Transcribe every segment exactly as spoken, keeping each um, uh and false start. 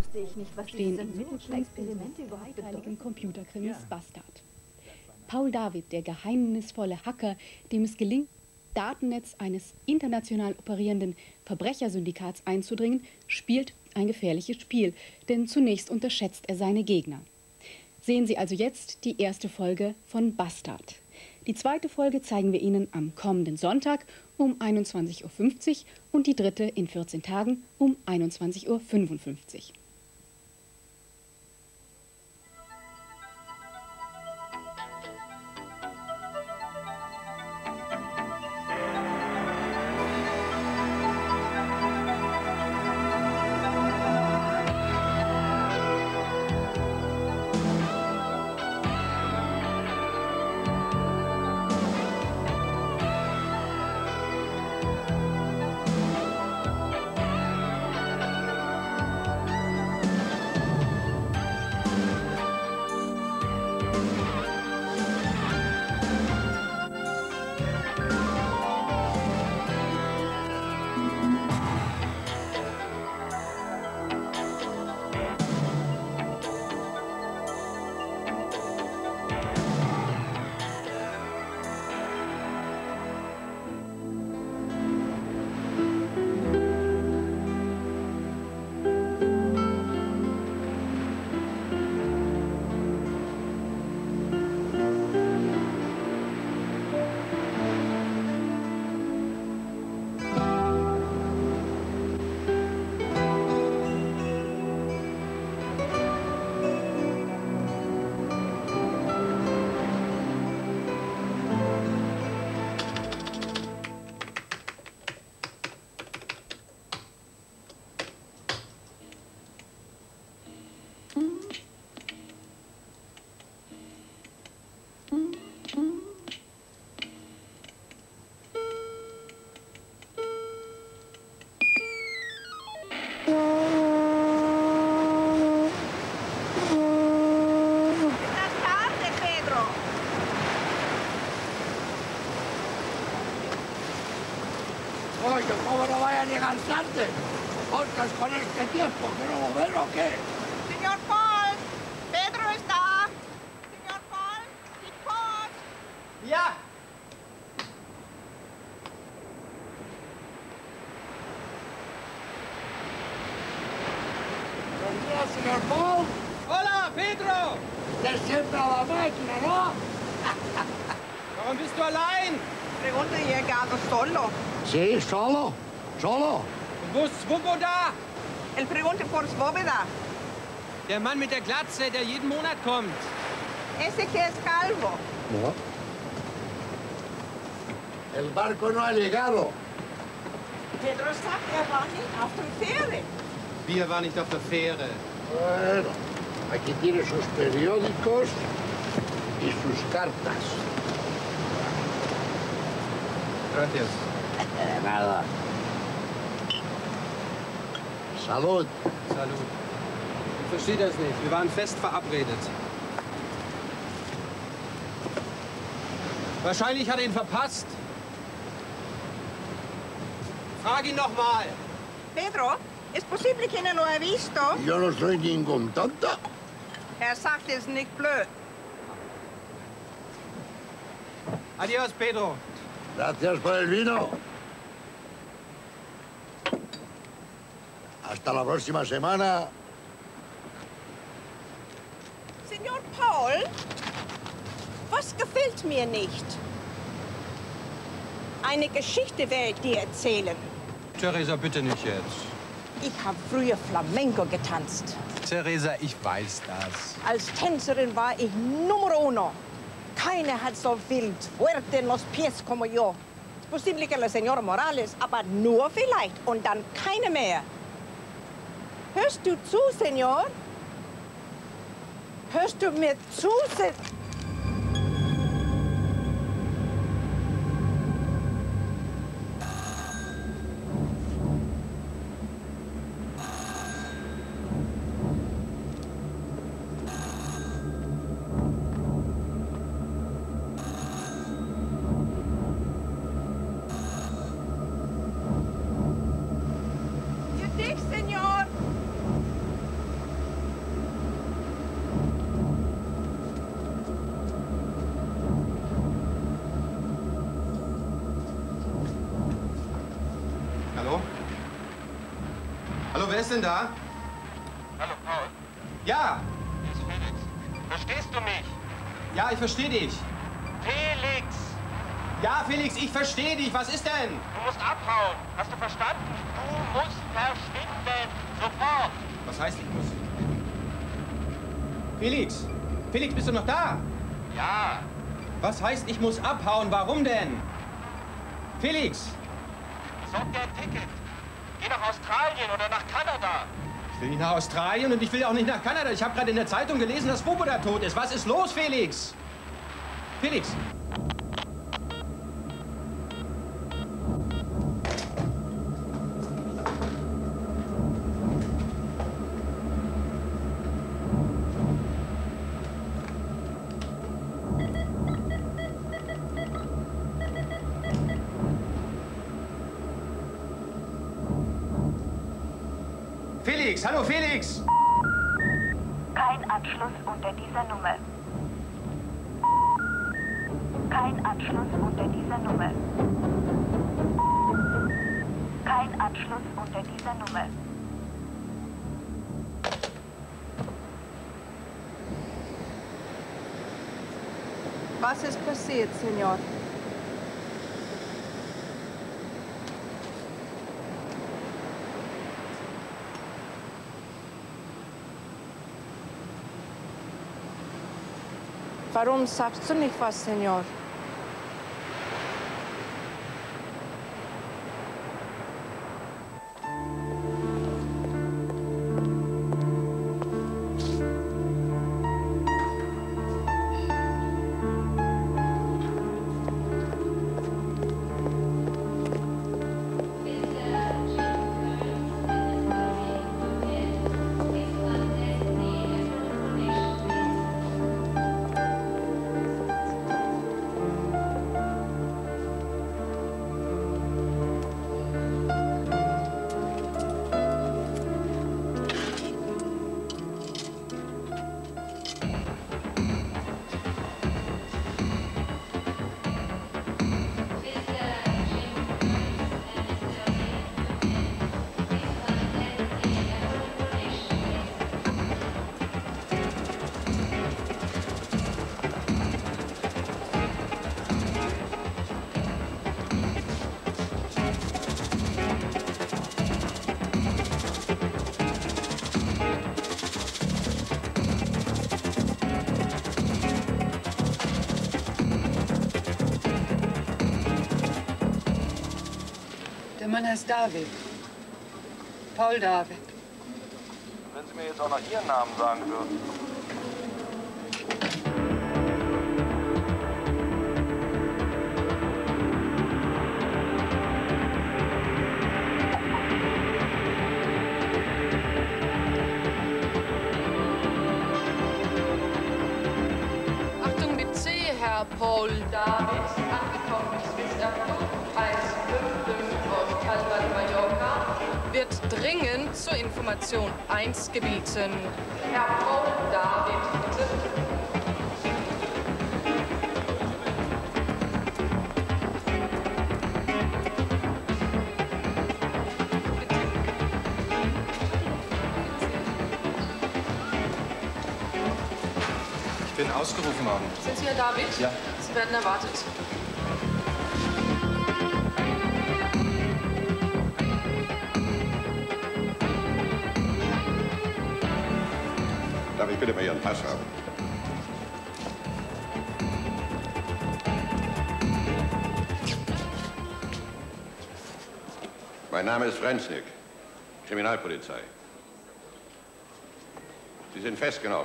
wusste ich nicht, was stehen diese im Mittelpunkt Experimente überhaupt dreiteiligen bedeuten. Computerkrimis Bastard. Paul David, der geheimnisvolle Hacker, dem es gelingt, Datennetz eines international operierenden Verbrechersyndikats einzudringen, spielt ein gefährliches Spiel, denn zunächst unterschätzt er seine Gegner. Sehen Sie also jetzt die erste Folge von Bastard. Die zweite Folge zeigen wir Ihnen am kommenden Sonntag um einundzwanzig Uhr fünfzig und die dritte in vierzehn Tagen um einundzwanzig Uhr fünfundfünfzig. ¿Cómo no vaya a llegar tarde? ¿Otras con este tiempo que no lo ven o qué? Señor Paul, Pedro está. Señor Paul, die Post. Ja. Buenos días, señor Paul. Hola, Pedro. Usted siempre a la máquina, ¿no? Warum bist du allein? Pregunta llegado solo. Sí, solo. Solo. Wo ist Swoboda? El pregunta por Svoboda. Der Mann mit der Glatze, der jeden Monat kommt. Ese que es calvo. No. El barco no ha llegado. Pedro sagt, er war nicht auf der Fähre. Wir waren nicht auf der Fähre. Bueno, aquí tiene sus periódicos y sus cartas. Gracias. Eh, nada. Salud. Salut. Ich verstehe das nicht. Wir waren fest verabredet. Wahrscheinlich hat er ihn verpasst. Frag ihn noch mal. Pedro, ¿es posible que no lo ha visto? Yo no soy ningún tonto. Er sagt es nicht blöd. Adiós, Pedro. Gracias por el vino. Hasta la próxima semana. Señor Paul, was gefällt mir nicht? Eine Geschichte werde ich dir erzählen. Theresa, bitte nicht jetzt. Ich habe früher Flamenco getanzt. Theresa, ich weiß das. Als Tänzerin war ich Numero uno. Keiner hat so viel fuerte en los pies como yo. Es posible que la señora Morales, aber nur vielleicht und dann keine mehr. Hörst du zu, Senor? Hörst du mir zu, Senor? Für dich, Senor. Hallo, wer ist denn da? Hallo, Paul. Ja. Hier ist Felix. Verstehst du mich? Ja, ich verstehe dich. Felix! Ja, Felix, ich verstehe dich. Was ist denn? Du musst abhauen. Hast du verstanden? Du musst verschwinden. Sofort. Was heißt, ich muss? Felix! Felix, bist du noch da? Ja. Was heißt, ich muss abhauen? Warum denn? Felix! Sorg dir ein Ticket. Geh nach Australien oder nach Kanada. Ich will nicht nach Australien und ich will auch nicht nach Kanada. Ich habe gerade in der Zeitung gelesen, dass Svoboda tot ist. Was ist los, Felix? Felix! Felix, hallo Felix! Kein Anschluss unter dieser Nummer. Kein Anschluss unter dieser Nummer. Kein Anschluss unter dieser Nummer. Was ist passiert, Senor? Warum sagst du nicht was, Senor? Der Mann heißt David. Paul David. Wenn Sie mir jetzt auch noch Ihren Namen sagen würden. Achtung mit C, Herr Paul David. Angekommen ist Swiss Airport eins fünf fünf aus Palma de Mallorca. Wird dringend zur Information eins gebeten. Herr Paul David, bitte. Ich bin ausgerufen worden. Sind Sie Herr David? Ja. Sie werden erwartet. Darf ich bitte mal Ihren Pass haben? Mein Name ist Frenznik, Kriminalpolizei. Sie sind festgenommen.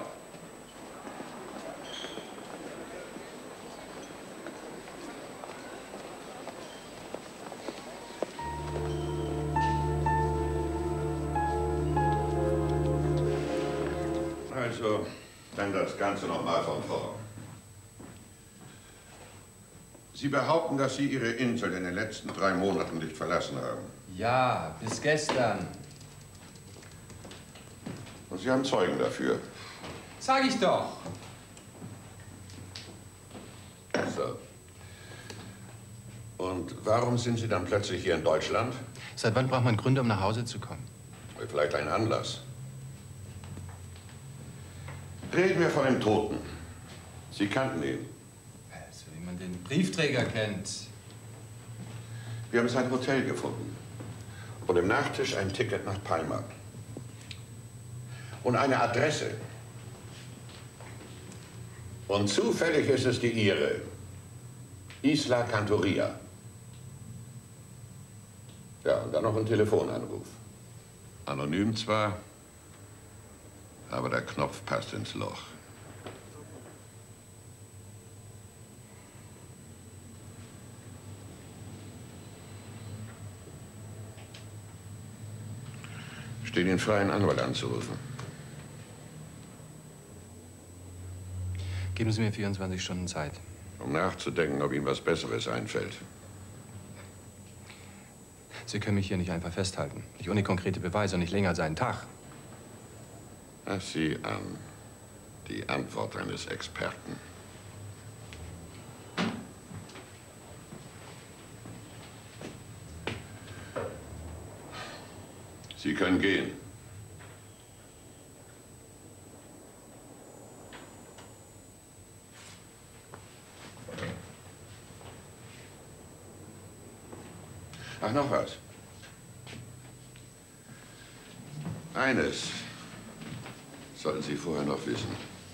Also, dann das Ganze noch mal von vorn. Sie behaupten, dass Sie Ihre Insel in den letzten drei Monaten nicht verlassen haben. Ja, bis gestern. Und Sie haben Zeugen dafür. Sag ich doch. So. Und warum sind Sie dann plötzlich hier in Deutschland? Seit wann braucht man Gründe, um nach Hause zu kommen? Wäre vielleicht ein Anlass. Reden wir von dem Toten. Sie kannten ihn. Also, wie man den Briefträger kennt. Wir haben sein Hotel gefunden. Und im Nachtisch ein Ticket nach Palma. Und eine Adresse. Und zufällig ist es die Ihre. Isla Cantoria. Ja, und dann noch ein Telefonanruf. Anonym zwar, aber der Knopf passt ins Loch. Steht Ihnen frei, einen Anwalt anzurufen. Geben Sie mir vierundzwanzig Stunden Zeit. Um nachzudenken, ob Ihnen was Besseres einfällt. Sie können mich hier nicht einfach festhalten. Nicht ohne konkrete Beweise und nicht länger als einen Tag. Ach, sieh an. Die Antwort eines Experten. Sie können gehen. Ach, noch was. Eines sollten Sie vorher noch wissen.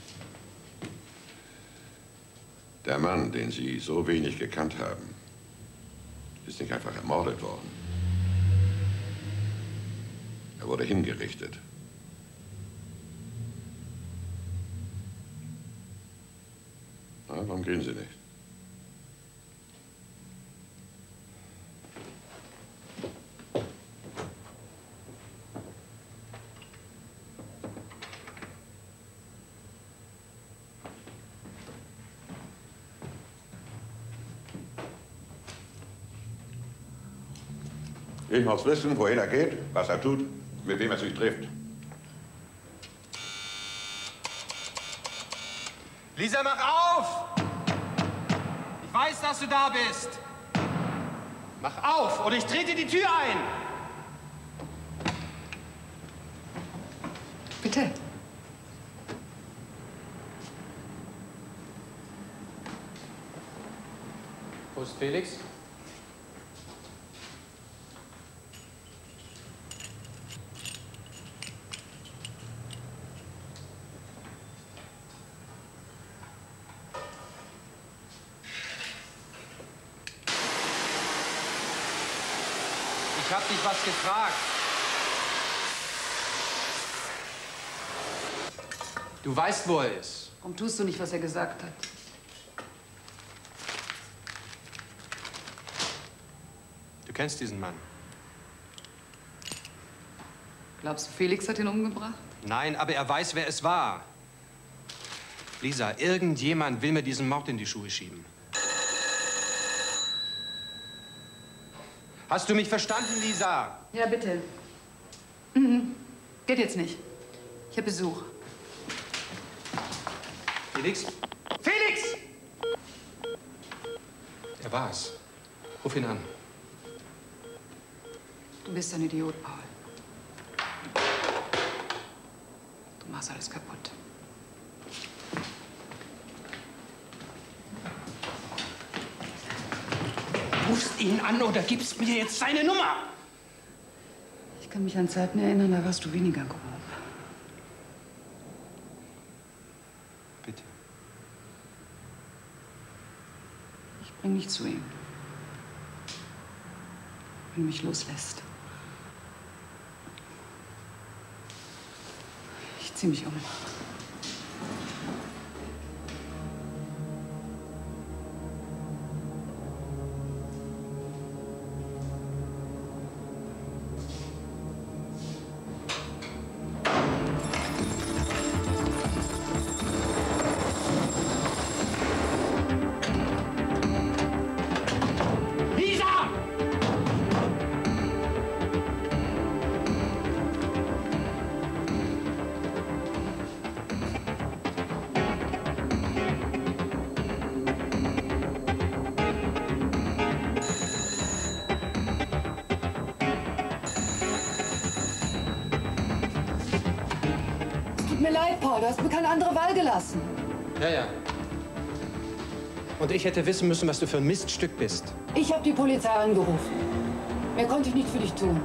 Der Mann, den Sie so wenig gekannt haben, ist nicht einfach ermordet worden. Er wurde hingerichtet. Na, warum gehen Sie nicht? Ich muss wissen, wohin er geht, was er tut, mit wem er sich trifft. Lisa, mach auf! Ich weiß, dass du da bist. Mach auf, oder ich trete die Tür ein. Bitte. Wo ist Felix? Ich hab dich was gefragt. Du weißt, wo er ist. Warum tust du nicht, was er gesagt hat? Du kennst diesen Mann. Glaubst du, Felix hat ihn umgebracht? Nein, aber er weiß, wer es war. Lisa, irgendjemand will mir diesen Mord in die Schuhe schieben. Hast du mich verstanden, Lisa? Ja, bitte. Mhm. Geht jetzt nicht. Ich habe Besuch. Felix? Felix! Er war's. Ruf ihn an. Du bist ein Idiot, Paul. Du machst alles kaputt. Rufst ihn an oder gibst mir jetzt seine Nummer? Ich kann mich an Zeiten erinnern, da warst du weniger grob. Bitte. Ich bring dich zu ihm. Wenn du mich loslässt. Ich zieh mich um. mir leid, Paul. Du hast mir keine andere Wahl gelassen. Ja, ja. Und ich hätte wissen müssen, was du für ein Miststück bist. Ich habe die Polizei angerufen. Mehr konnte ich nicht für dich tun.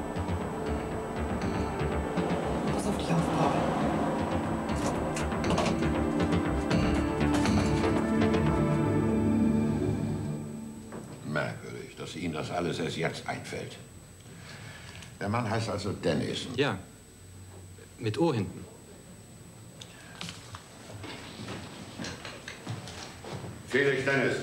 Pass auf dich auf, Paul. Merkwürdig, dass Ihnen das alles erst jetzt einfällt. Der Mann heißt also Dennison. Ja, mit O hinten. Felix Dennison.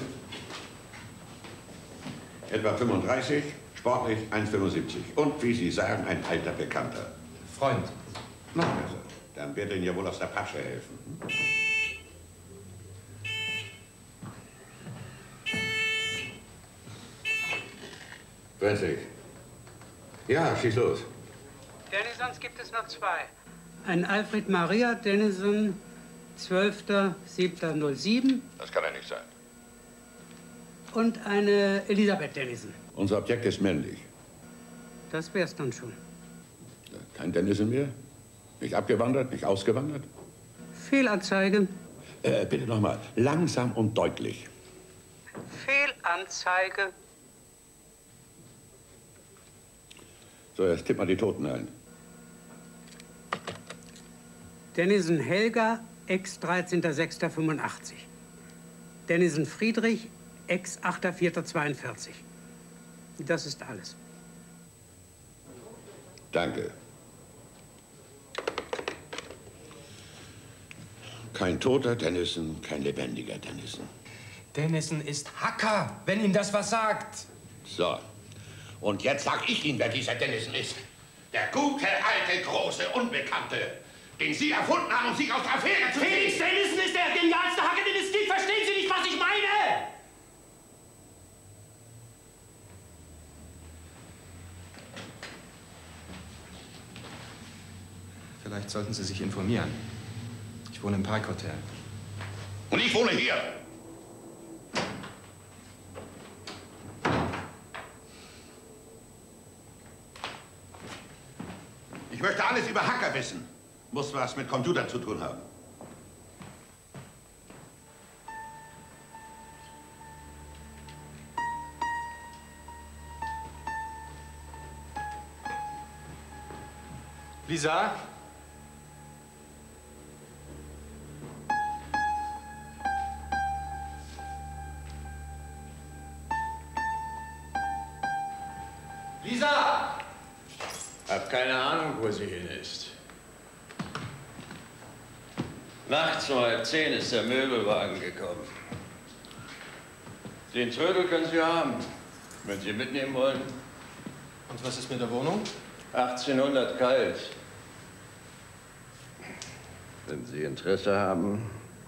Etwa fünfunddreißig, sportlich eins Komma fünfundsiebzig. Und, wie Sie sagen, ein alter Bekannter. Freund. Na also, dann wird Ihnen ja wohl aus der Pasche helfen. Brenzig. Ja, schieß los. Dennisons gibt es noch zwei. Ein Alfred Maria Dennison, zwölfter siebter null sieben. Das kann ja nicht sein. Und eine Elisabeth Dennison. Unser Objekt ist männlich. Das wär's dann schon. Kein Dennison mehr? Nicht abgewandert, nicht ausgewandert? Fehlanzeige. Äh, bitte nochmal. Langsam und deutlich. Fehlanzeige. So, jetzt tipp mal die Toten ein. Dennison Helga, ex dreizehnter sechster fünfundachtzig. Dennison Friedrich, ex achter vierter zweiundvierzig. Das ist alles. Danke. Kein toter Dennison, kein lebendiger Dennison. Dennison ist Hacker, wenn Ihnen das was sagt. So. Und jetzt sag ich Ihnen, wer dieser Dennison ist. Der gute, alte, große, Unbekannte, den Sie erfunden haben, um sich aus der Affäre zu ziehen. Felix Dennison ist der genialste Hacker, den es gibt. Verstehen Sie nicht, was ich meine? Vielleicht sollten Sie sich informieren. Ich wohne im Parkhotel. Und ich wohne hier. Ich möchte alles über Hacker wissen. Muss was mit Computern zu tun haben. Lisa? Lisa! Hab keine Ahnung, wo sie hin ist. Nachts um halb zehn ist der Möbelwagen gekommen. Den Trödel können Sie haben, wenn Sie mitnehmen wollen. Und was ist mit der Wohnung? achtzehnhundert kalt. Wenn Sie Interesse haben.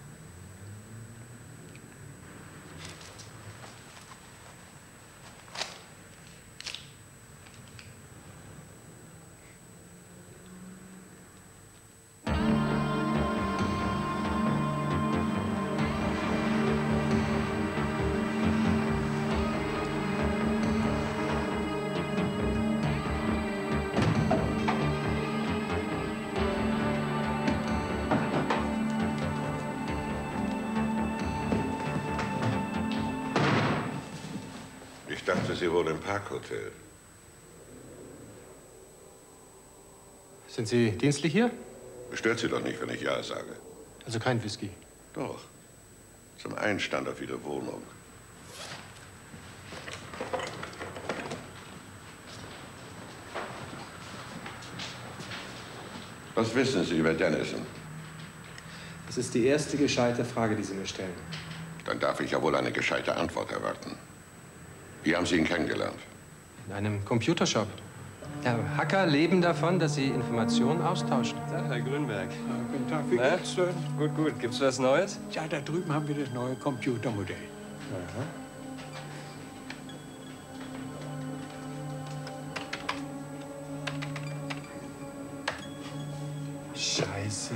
Ich dachte, Sie wohnen im Parkhotel. Sind Sie dienstlich hier? Stört Sie doch nicht, wenn ich Ja sage. Also kein Whisky? Doch. Zum Einstand auf Ihre Wohnung. Was wissen Sie über Dennison? Das ist die erste gescheite Frage, die Sie mir stellen. Dann darf ich ja wohl eine gescheite Antwort erwarten. Wie haben Sie ihn kennengelernt? In einem Computershop. Ja, Hacker leben davon, dass sie Informationen austauschen. Ja, Herr Grünberg. Ja, guten Tag, wie Na? geht's denn? Gut, gut. Gibt's was Neues? Ja, da drüben haben wir das neue Computermodell. Aha. Scheiße.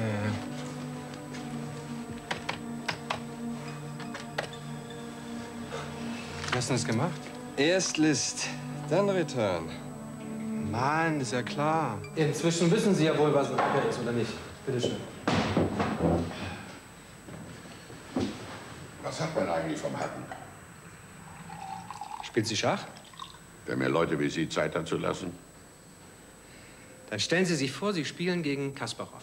Wie hast du das gemacht? Erst List, dann Return. Mann, ist ja klar. Inzwischen wissen Sie ja wohl, was ein Hacker ist, oder nicht? Bitte schön. Was hat man eigentlich vom Hacken? Spielt sie Schach? Der mir Leute wie Sie Zeit hat zu lassen? Dann stellen Sie sich vor, Sie spielen gegen Kasparov.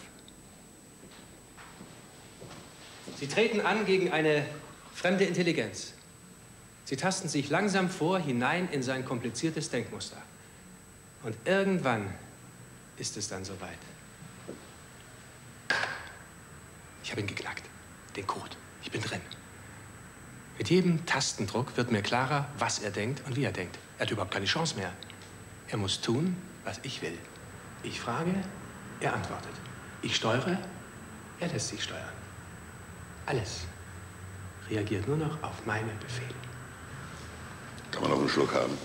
Sie treten an gegen eine fremde Intelligenz. Sie tasten sich langsam vor hinein in sein kompliziertes Denkmuster. Und irgendwann ist es dann soweit. Ich habe ihn geknackt. Den Code. Ich bin drin. Mit jedem Tastendruck wird mir klarer, was er denkt und wie er denkt. Er hat überhaupt keine Chance mehr. Er muss tun, was ich will. Ich frage, er antwortet. Ich steuere, er lässt sich steuern. Alles reagiert nur noch auf meine Befehle. Kann man noch einen Schluck haben?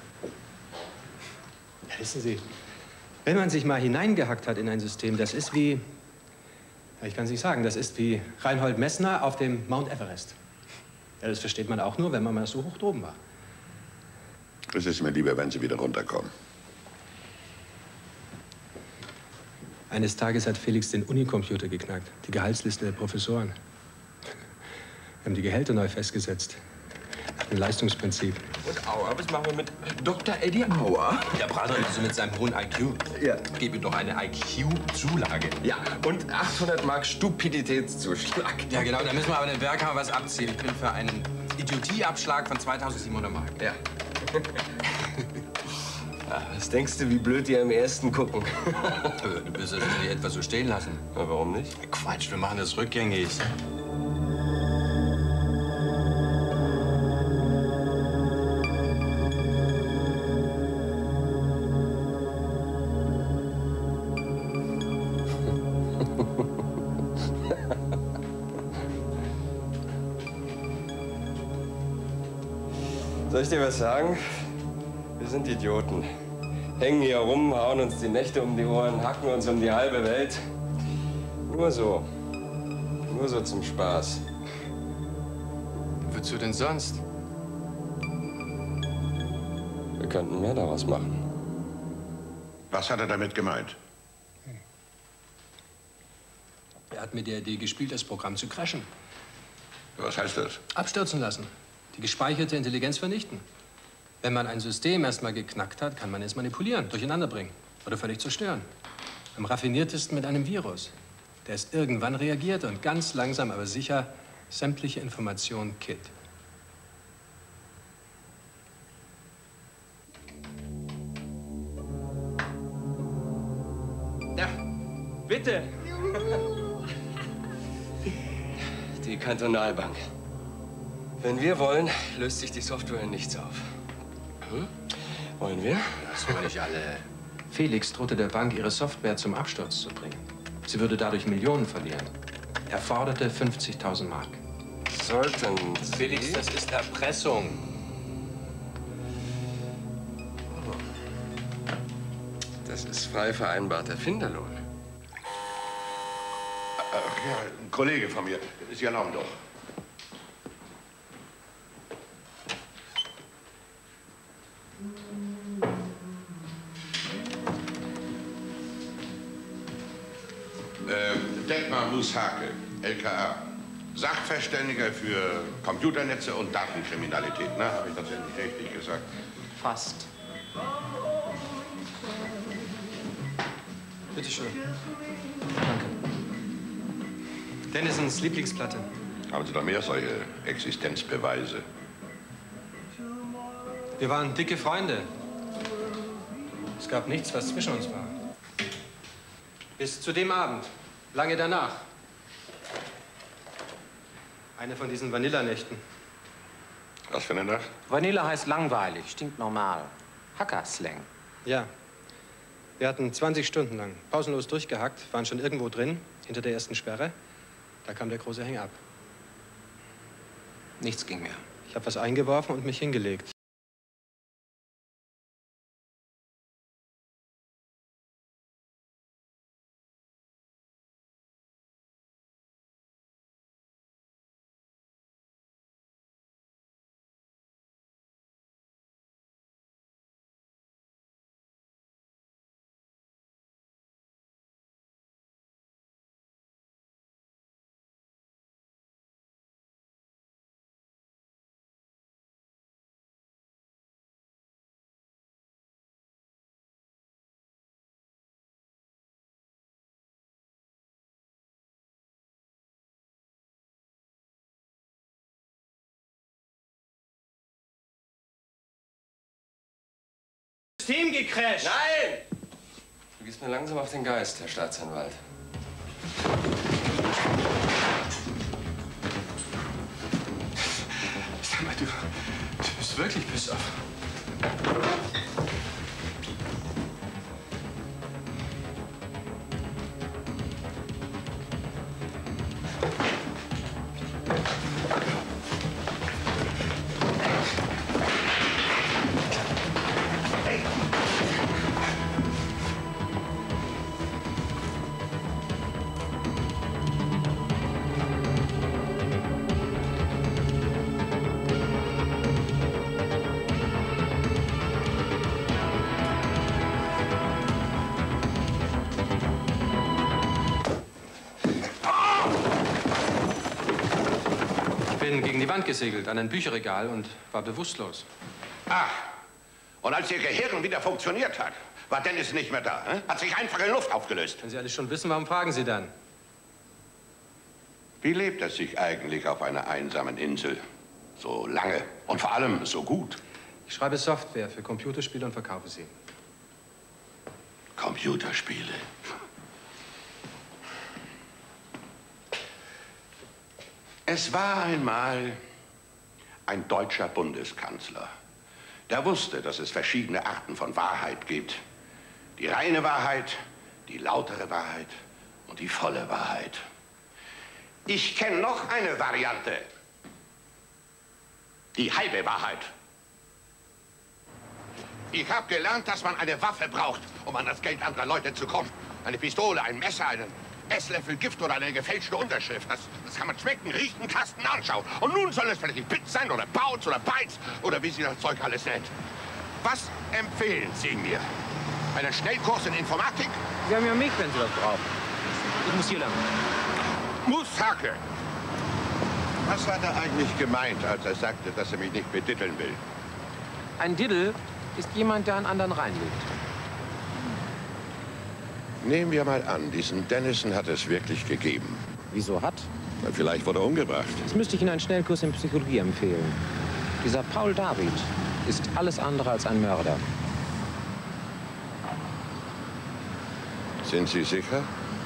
Ja, wissen Sie, wenn man sich mal hineingehackt hat in ein System, das ist wie, ja, ich kann es nicht sagen, das ist wie Reinhold Messner auf dem Mount Everest. Ja, das versteht man auch nur, wenn man mal so hoch droben war. Es ist mir lieber, wenn Sie wieder runterkommen. Eines Tages hat Felix den Unicomputer geknackt, die Gehaltsliste der Professoren. Wir haben die Gehälter neu festgesetzt. Nach dem Leistungsprinzip. Und Auer, was machen wir mit Doktor Eddie Auer? Der Prater also mit seinem hohen I Q. Ja. Gebe doch eine I Q-Zulage. Ja, und achthundert Mark Stupiditätszuschlag. Ja, genau. Da müssen wir aber dem Werkhammer was abziehen. Ich bin für einen Idiotieabschlag von zweitausendsiebenhundert Mark. Ja. Ach, was denkst du, wie blöd die am ersten gucken? Du wirst das nicht etwa so stehen lassen. Na, warum nicht? Quatsch, wir machen das rückgängig. Soll ich dir was sagen? Wir sind Idioten. Hängen hier rum, hauen uns die Nächte um die Ohren, hacken uns um die halbe Welt. Nur so. Nur so zum Spaß. Wozu denn sonst? Wir könnten mehr daraus machen. Was hat er damit gemeint? Er hat mit der Idee gespielt, das Programm zu crashen. Was heißt das? Abstürzen lassen. Die gespeicherte Intelligenz vernichten. Wenn man ein System erstmal geknackt hat, kann man es manipulieren, durcheinander bringen oder völlig zerstören. Am raffiniertesten mit einem Virus, der es irgendwann reagiert und ganz langsam, aber sicher sämtliche Informationen killt. Ja, bitte. Die Kantonalbank. Wenn wir wollen, löst sich die Software in nichts auf. Hm? Wollen wir? Das wollen nicht alle. Felix drohte der Bank, ihre Software zum Absturz zu bringen. Sie würde dadurch Millionen verlieren. Er forderte fünfzigtausend Mark. Sollten Sie... Felix, das ist Erpressung. Das ist frei vereinbarter Finderlohn. Ach ja, ein Kollege von mir. Sie erlauben doch. Äh, Detmar Mushake, L K A. Sachverständiger für Computernetze und Datenkriminalität. Na, habe ich das endlich richtig gesagt? Fast. Bitte schön. Danke. Dennisons Lieblingsplatte. Haben Sie noch mehr solche Existenzbeweise? Wir waren dicke Freunde. Es gab nichts, was zwischen uns war. Bis zu dem Abend, lange danach. Eine von diesen Vanillanächten. Was für eine Nacht? Vanille heißt langweilig, stinkt normal. Hacker-Slang. Ja. Wir hatten zwanzig Stunden lang pausenlos durchgehackt, waren schon irgendwo drin, hinter der ersten Sperre. Da kam der große Hang-up. Nichts ging mehr. Ich habe was eingeworfen und mich hingelegt. System gecrasht. Nein! Du gehst mir langsam auf den Geist, Herr Staatsanwalt. Sag mal, du, du bist wirklich bis auf. Ich bin gegen die Wand gesegelt, an ein Bücherregal und war bewusstlos. Ach, und als Ihr Gehirn wieder funktioniert hat, war Dennis nicht mehr da. Hm? Hat sich einfach in Luft aufgelöst. Wenn Sie alles schon wissen, warum fragen Sie dann? Wie lebt es sich eigentlich auf einer einsamen Insel? So lange und vor allem so gut. Ich schreibe Software für Computerspiele und verkaufe sie. Computerspiele. Es war einmal ein deutscher Bundeskanzler. Der wusste, dass es verschiedene Arten von Wahrheit gibt. Die reine Wahrheit, die lautere Wahrheit und die volle Wahrheit. Ich kenne noch eine Variante. Die halbe Wahrheit. Ich habe gelernt, dass man eine Waffe braucht, um an das Geld anderer Leute zu kommen. Eine Pistole, ein Messer, einen Esslöffel Gift oder eine gefälschte Unterschrift. Das, das kann man schmecken, riechen, tasten, anschauen. Und nun soll es vielleicht Bits sein oder Bautz oder Bytes oder wie sie das Zeug alles nennt. Was empfehlen Sie mir? Einen Schnellkurs in Informatik? Sie haben ja mich, wenn Sie das brauchen. Ich muss hier lang. Musshake! Was hat er eigentlich gemeint, als er sagte, dass er mich nicht beditteln will? Ein Diddel ist jemand, der einen anderen reinlegt. Nehmen wir mal an, diesen Dennison hat es wirklich gegeben. Wieso hat? Na, vielleicht wurde er umgebracht. Jetzt müsste ich Ihnen einen Schnellkurs in Psychologie empfehlen. Dieser Paul David ist alles andere als ein Mörder. Sind Sie sicher?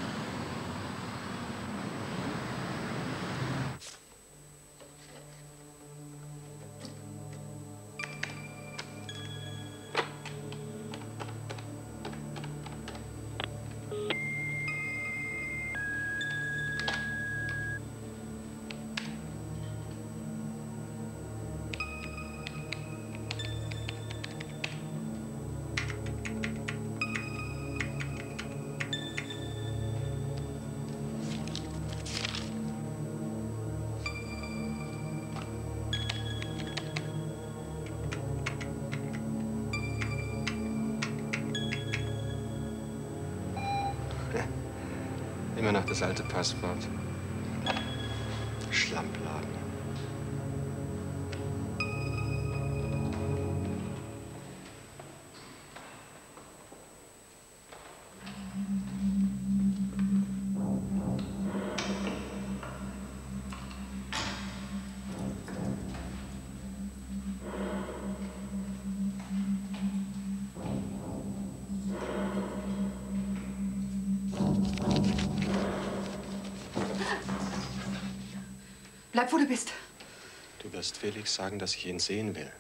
Immer noch das alte Passwort. Schlampladen. Bleib, wo du bist. Du wirst Felix sagen, dass ich ihn sehen will.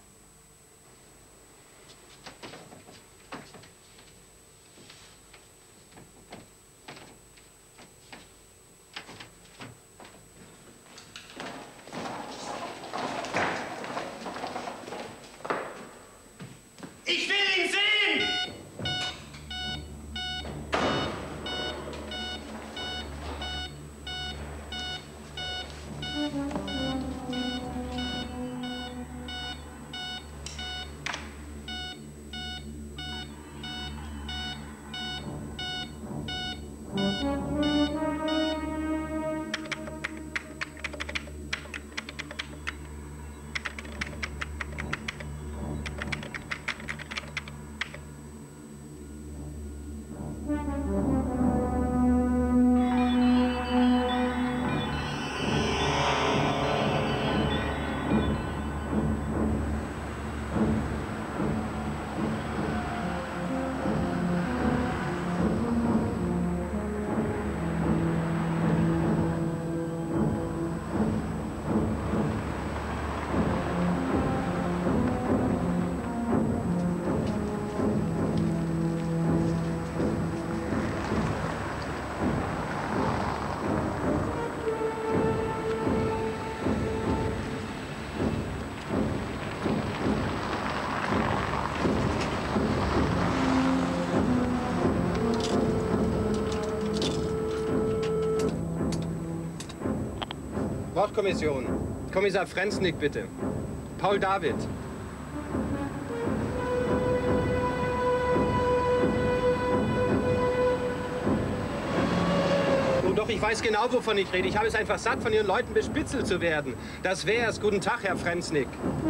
Ich will ihn sehen! Transportkommission. Kommissar Frenznick, bitte. Paul David. Nun doch, ich weiß genau, wovon ich rede. Ich habe es einfach satt, von Ihren Leuten bespitzelt zu werden. Das wär's. Guten Tag, Herr Frenznick.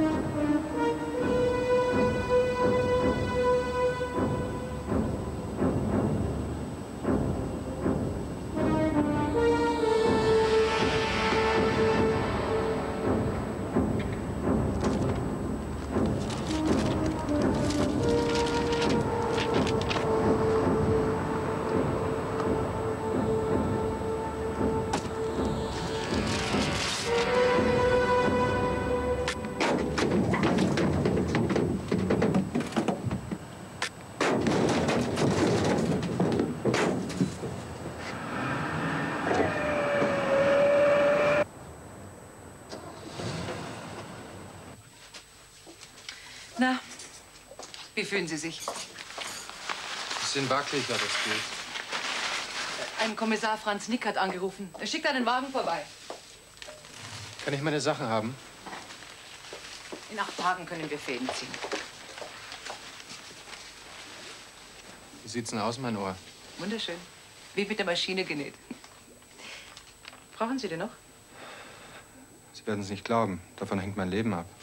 Na, wie fühlen Sie sich? Bisschen wackelig, aber es geht. Ein Kommissar Franz Nick hat angerufen. Er schickt einen Wagen vorbei. Kann ich meine Sachen haben? In acht Tagen können wir Fäden ziehen. Wie sieht's denn aus, mein Ohr? Wunderschön. Wie mit der Maschine genäht. Brauchen Sie den noch? Sie werden es nicht glauben. Davon hängt mein Leben ab.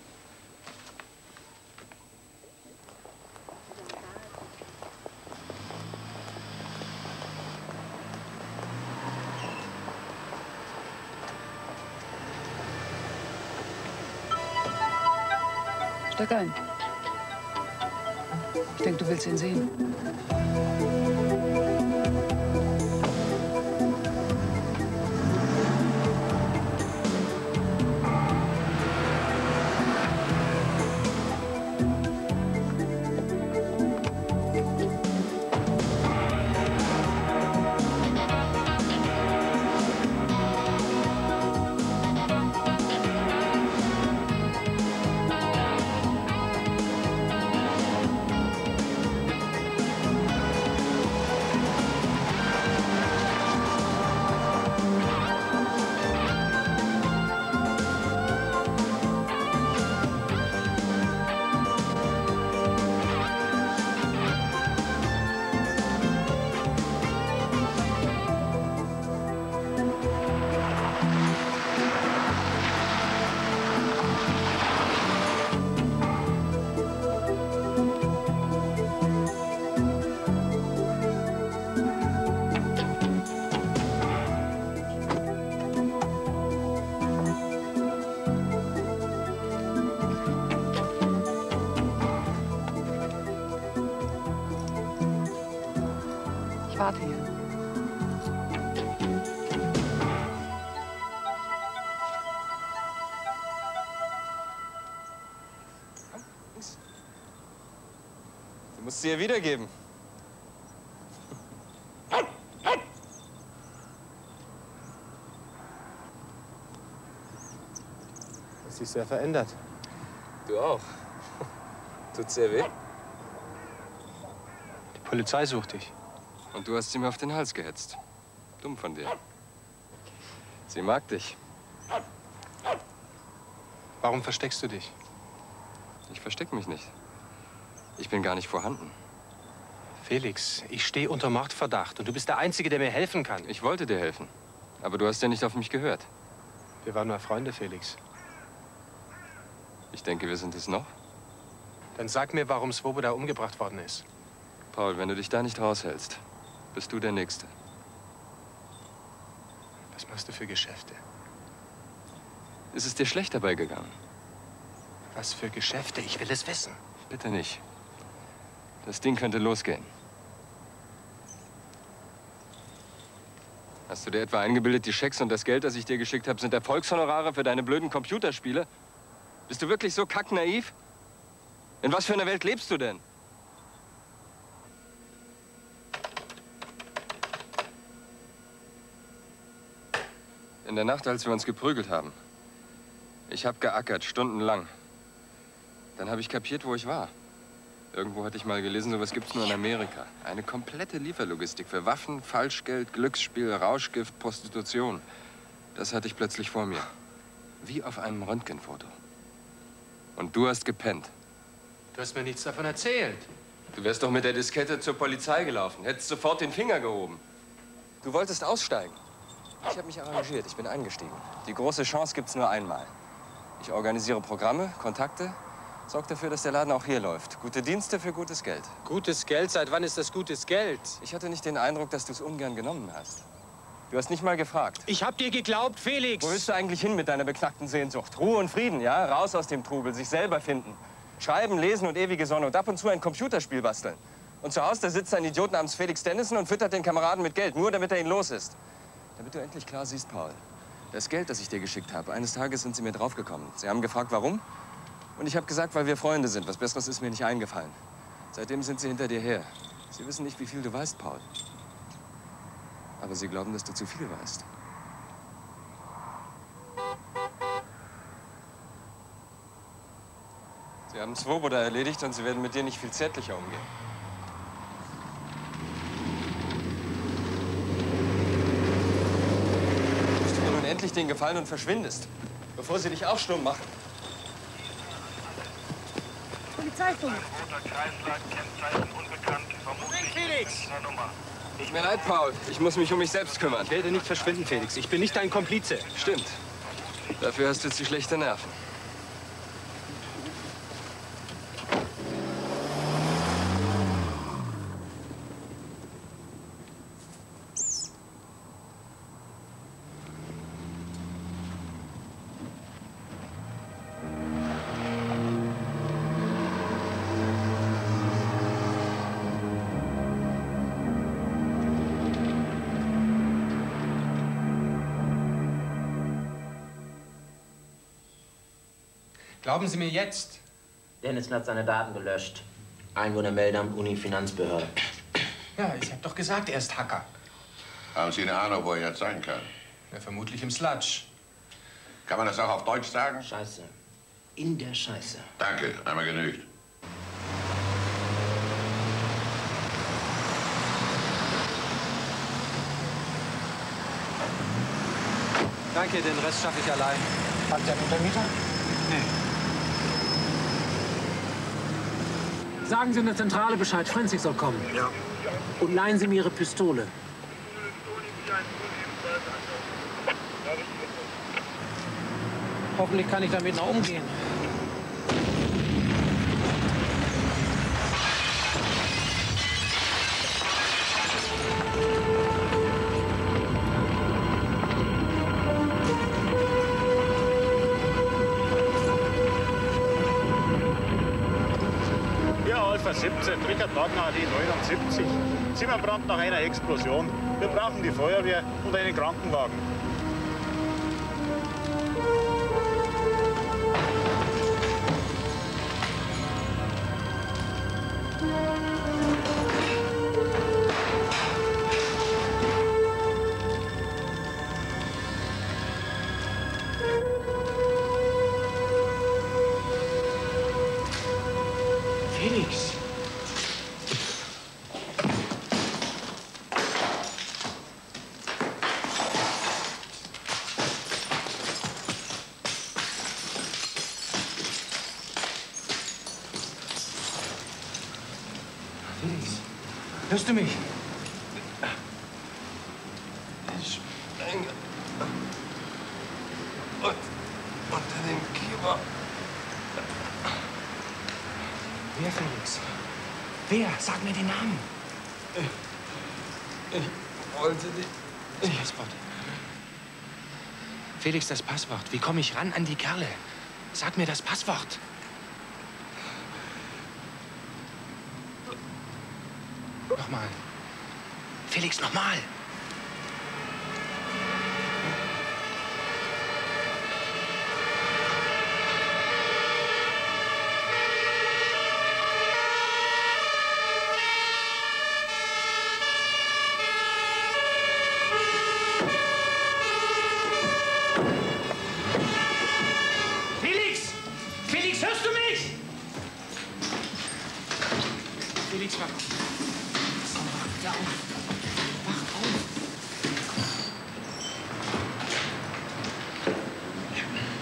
Steig ein. Ich denke, du willst ihn sehen. Ich warte hier. Du musst sie ihr wiedergeben. Du hast dich sehr verändert. Du auch. Tut's sehr weh? Die Polizei sucht dich. Und du hast sie mir auf den Hals gehetzt. Dumm von dir. Sie mag dich. Warum versteckst du dich? Ich versteck mich nicht. Ich bin gar nicht vorhanden. Felix, ich stehe unter Mordverdacht und du bist der Einzige, der mir helfen kann. Ich wollte dir helfen. Aber du hast ja nicht auf mich gehört. Wir waren mal Freunde, Felix. Ich denke, wir sind es noch. Dann sag mir, warum Swoboda umgebracht worden ist. Paul, wenn du dich da nicht raushältst, bist du der Nächste. Was machst du für Geschäfte? Ist es dir schlecht dabei gegangen? Was für Geschäfte? Ich will es wissen. Bitte nicht. Das Ding könnte losgehen. Hast du dir etwa eingebildet, die Schecks und das Geld, das ich dir geschickt habe, sind Erfolgshonorare für deine blöden Computerspiele? Bist du wirklich so kacknaiv? In was für einer Welt lebst du denn? In der Nacht, als wir uns geprügelt haben. Ich habe geackert, stundenlang. Dann habe ich kapiert, wo ich war. Irgendwo hatte ich mal gelesen, sowas gibt's nur in Amerika. Eine komplette Lieferlogistik für Waffen, Falschgeld, Glücksspiel, Rauschgift, Prostitution. Das hatte ich plötzlich vor mir. Wie auf einem Röntgenfoto. Und du hast gepennt. Du hast mir nichts davon erzählt. Du wärst doch mit der Diskette zur Polizei gelaufen. Hättest sofort den Finger gehoben. Du wolltest aussteigen. Ich habe mich arrangiert. Ich bin eingestiegen. Die große Chance gibt's nur einmal. Ich organisiere Programme, Kontakte, sorge dafür, dass der Laden auch hier läuft. Gute Dienste für gutes Geld. Gutes Geld? Seit wann ist das gutes Geld? Ich hatte nicht den Eindruck, dass du es ungern genommen hast. Du hast nicht mal gefragt. Ich hab dir geglaubt, Felix. Wo willst du eigentlich hin mit deiner beknackten Sehnsucht? Ruhe und Frieden, ja? Raus aus dem Trubel, sich selber finden. Schreiben, lesen und ewige Sonne und ab und zu ein Computerspiel basteln. Und zu Hause, da sitzt ein Idiot namens Felix Dennison und füttert den Kameraden mit Geld, nur damit er ihn los ist. Damit du endlich klar siehst, Paul. Das Geld, das ich dir geschickt habe, eines Tages sind sie mir draufgekommen. Sie haben gefragt, warum? Und ich habe gesagt, weil wir Freunde sind. Was Besseres ist mir nicht eingefallen. Seitdem sind sie hinter dir her. Sie wissen nicht, wie viel du weißt, Paul. Aber sie glauben, dass du zu viel weißt. Sie haben Swoboda erledigt und sie werden mit dir nicht viel zärtlicher umgehen. Du tust dir nun endlich den Gefallen und verschwindest, bevor sie dich auch stumm machen. Polizeifunk. Felix! Tut mir leid, Paul. Ich muss mich um mich selbst kümmern. Ich werde nicht verschwinden, Felix. Ich bin nicht dein Komplize. Stimmt. Dafür hast du zu schlechte Nerven. Glauben Sie mir jetzt? Dennison hat seine Daten gelöscht. Einwohnermeldeamt, Uni, Finanzbehörde. Ja, ich habe doch gesagt, er ist Hacker. Haben Sie eine Ahnung, wo er jetzt sein kann? Ja, vermutlich im Sludge. Kann man das auch auf Deutsch sagen? Scheiße. In der Scheiße. Danke, einmal genügt. Danke, den Rest schaffe ich allein. Hat der Untermieter? Nee. Sagen Sie in der Zentrale Bescheid, Frenzig soll kommen. Ja. Und leihen Sie mir Ihre Pistole. Hoffentlich kann ich damit noch umgehen. siebzehn, Richard Wagner A D neunundsiebzig. Zimmerbrand nach einer Explosion. Wir brauchen die Feuerwehr und einen Krankenwagen. Felix! Felix, hörst du mich? Ich enge und unter dem Kiefer. Wer, Felix? Wer? Sag mir den Namen. Ich, ich wollte dich... Das Passwort. Felix, das Passwort. Wie komme ich ran an die Kerle? Sag mir das Passwort. Nochmal. Felix, nochmal. Felix! Felix, hörst du mich? Felix, wach auf. Wach auf. Wach auf.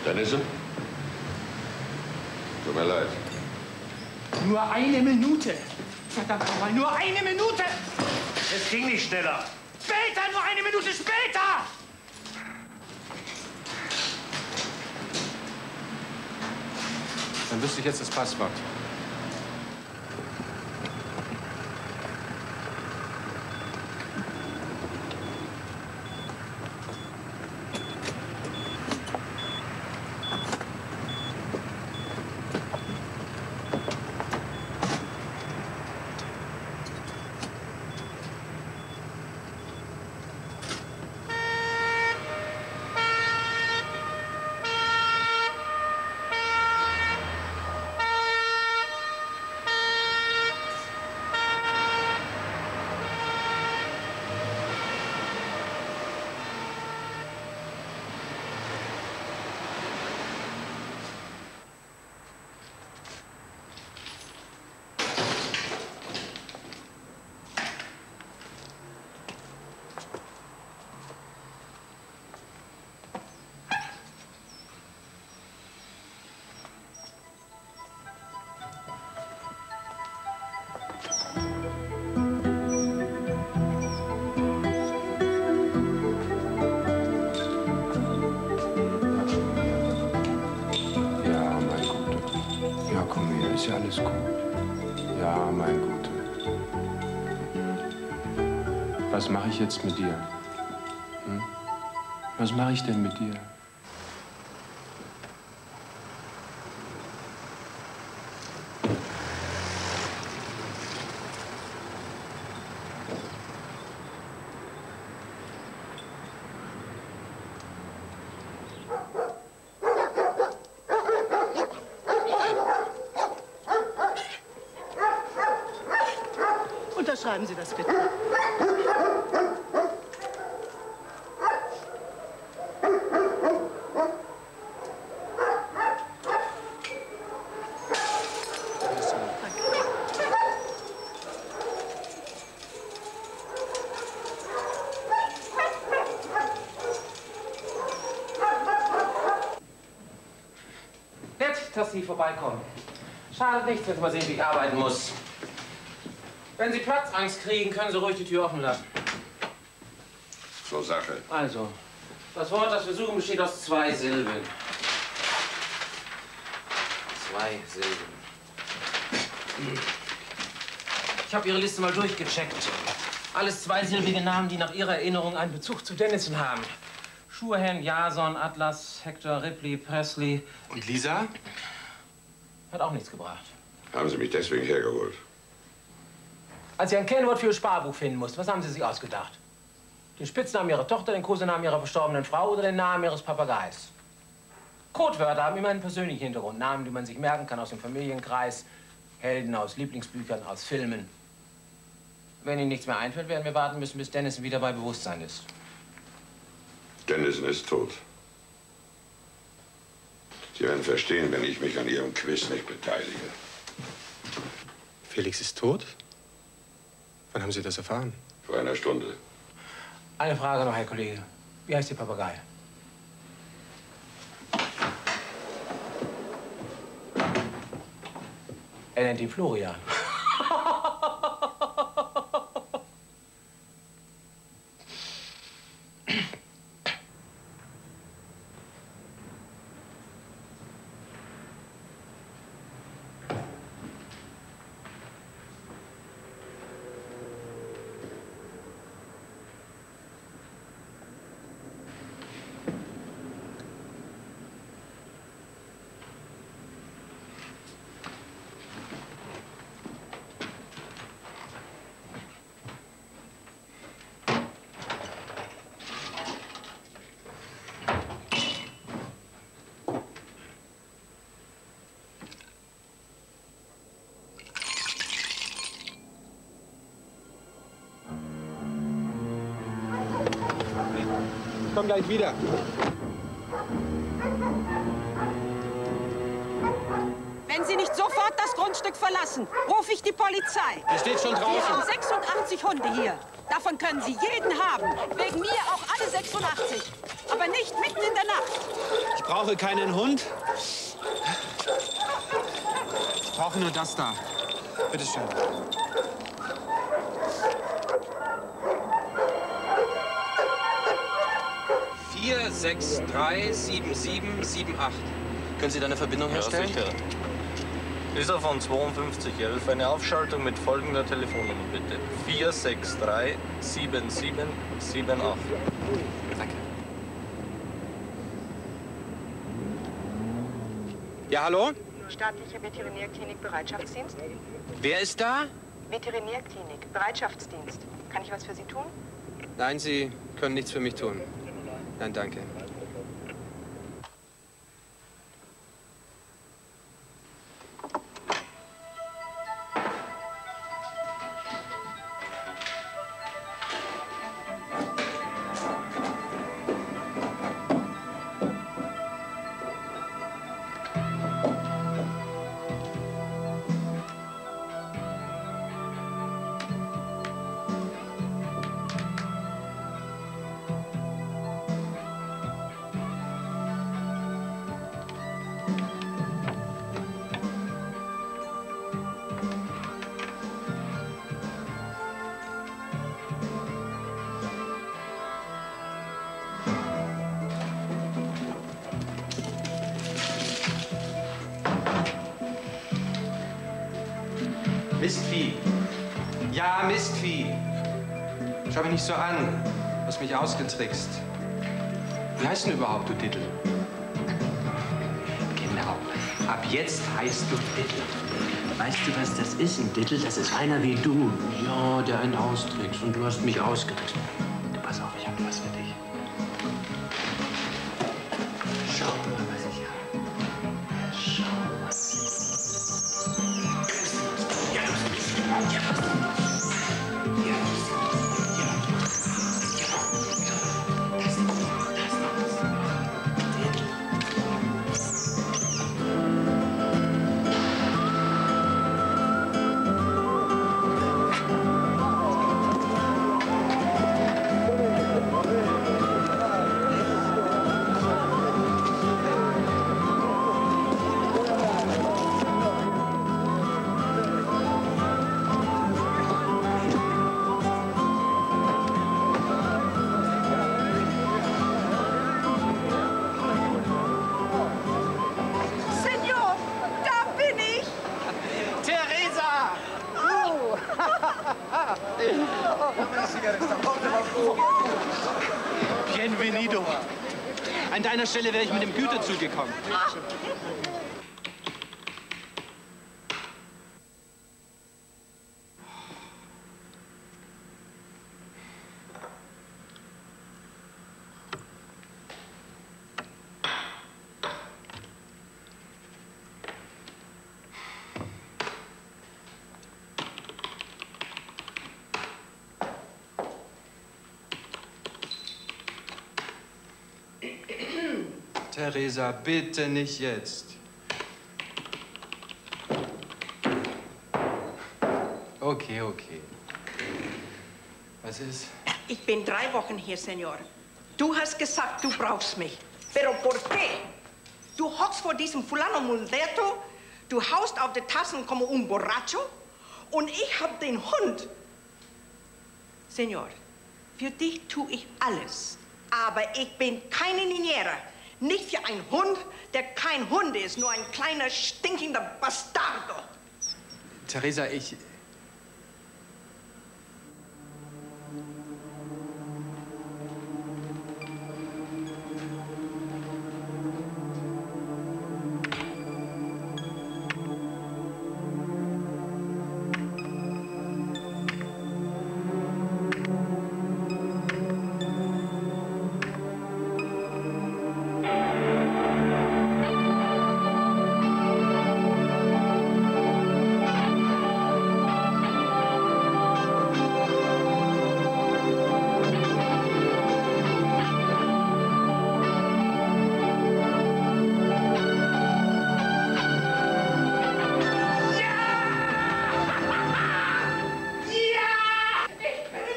Dennison? Tut mir leid. Nur eine Minute. Verdammt nochmal, nur eine Minute! Es ging nicht schneller. Später, nur eine Minute später! Dann wüsste ich jetzt das Passwort. Ist ja alles gut. Ja, mein Guter. Was mache ich jetzt mit dir? Hm? Was mache ich denn mit dir? Unterschreiben Sie das bitte. Nett, dass Sie vorbeikommen. Schadet nichts, wenn Sie mal sehen, wie ich arbeiten muss. Wenn Sie Platzangst kriegen, können Sie ruhig die Tür offen lassen. So Sache. Also, das Wort, das wir suchen, besteht aus zwei Silben. Zwei Silben. Ich habe Ihre Liste mal durchgecheckt. Alles zweisilbige Namen, die nach Ihrer Erinnerung einen Bezug zu Dennison haben. Schurhen, Jason, Atlas, Hector, Ripley, Presley. Und Lisa? Hat auch nichts gebracht. Haben Sie mich deswegen hergeholt? Als Sie ein Kennwort für Ihr Sparbuch finden mussten, was haben Sie sich ausgedacht? Den Spitznamen Ihrer Tochter, den Kosenamen Ihrer verstorbenen Frau oder den Namen Ihres Papageis? Codewörter haben immer einen persönlichen Hintergrund. Namen, die man sich merken kann aus dem Familienkreis, Helden aus Lieblingsbüchern, aus Filmen. Wenn Ihnen nichts mehr einfällt, werden wir warten müssen, bis Dennison wieder bei Bewusstsein ist. Dennison ist tot. Sie werden verstehen, wenn ich mich an Ihrem Quiz nicht beteilige. Felix ist tot? Wann haben Sie das erfahren? Vor einer Stunde. Eine Frage noch, Herr Kollege. Wie heißt Ihr Papagei? Er nennt ihn Florian. Ich komm gleich wieder. Wenn Sie nicht sofort das Grundstück verlassen, rufe ich die Polizei. Die steht schon draußen. Wir haben sechsundachtzig Hunde hier. Davon können Sie jeden haben. Wegen mir auch alle sechsundachtzig. Aber nicht mitten in der Nacht. Ich brauche keinen Hund. Ich brauche nur das da. Bitte schön. vier sechs drei sieben sieben sieben acht. Können Sie da eine Verbindung herstellen? Ja, sicher. Dieser von zweiundfünfzig elf. Eine Aufschaltung mit folgender Telefonnummer, bitte. vier sechs drei sieben sieben sieben acht. Danke. Ja, hallo? Staatliche Veterinärklinik Bereitschaftsdienst. Wer ist da? Veterinärklinik Bereitschaftsdienst. Kann ich was für Sie tun? Nein, Sie können nichts für mich tun. Nein, danke. Mistvieh. Ja, Mistvieh. Schau mich nicht so an. Du hast mich ausgetrickst. Wie heißt denn überhaupt, du Dittel? Genau. Ab jetzt heißt du Dittel. Weißt du, was das ist, ein Dittel? Das ist einer wie du. Ja, der einen austrickst. Und du hast mich ausgetrickst. Du, pass auf, ich hab was für dich. Schau mal, was ich habe. Schau mal. Ja, los. Ja, los. Ja, los. Ja. Genau. Das, Senor, da bin ich! Teresa! Bienvenido. An deiner Stelle wäre ich mit dem Güterzug gekommen. Teresa, bitte nicht jetzt. Okay, okay. Was ist? Ich bin drei Wochen hier, Senor. Du hast gesagt, du brauchst mich. Pero por qué? Du hockst vor diesem Fulano Mulderto, du haust auf die Tassen como un borracho und ich hab den Hund. Senor, für dich tue ich alles. Aber ich bin keine Niñera. Nicht für einen Hund, der kein Hund ist, nur ein kleiner, stinkender Bastardo. Teresa, ich...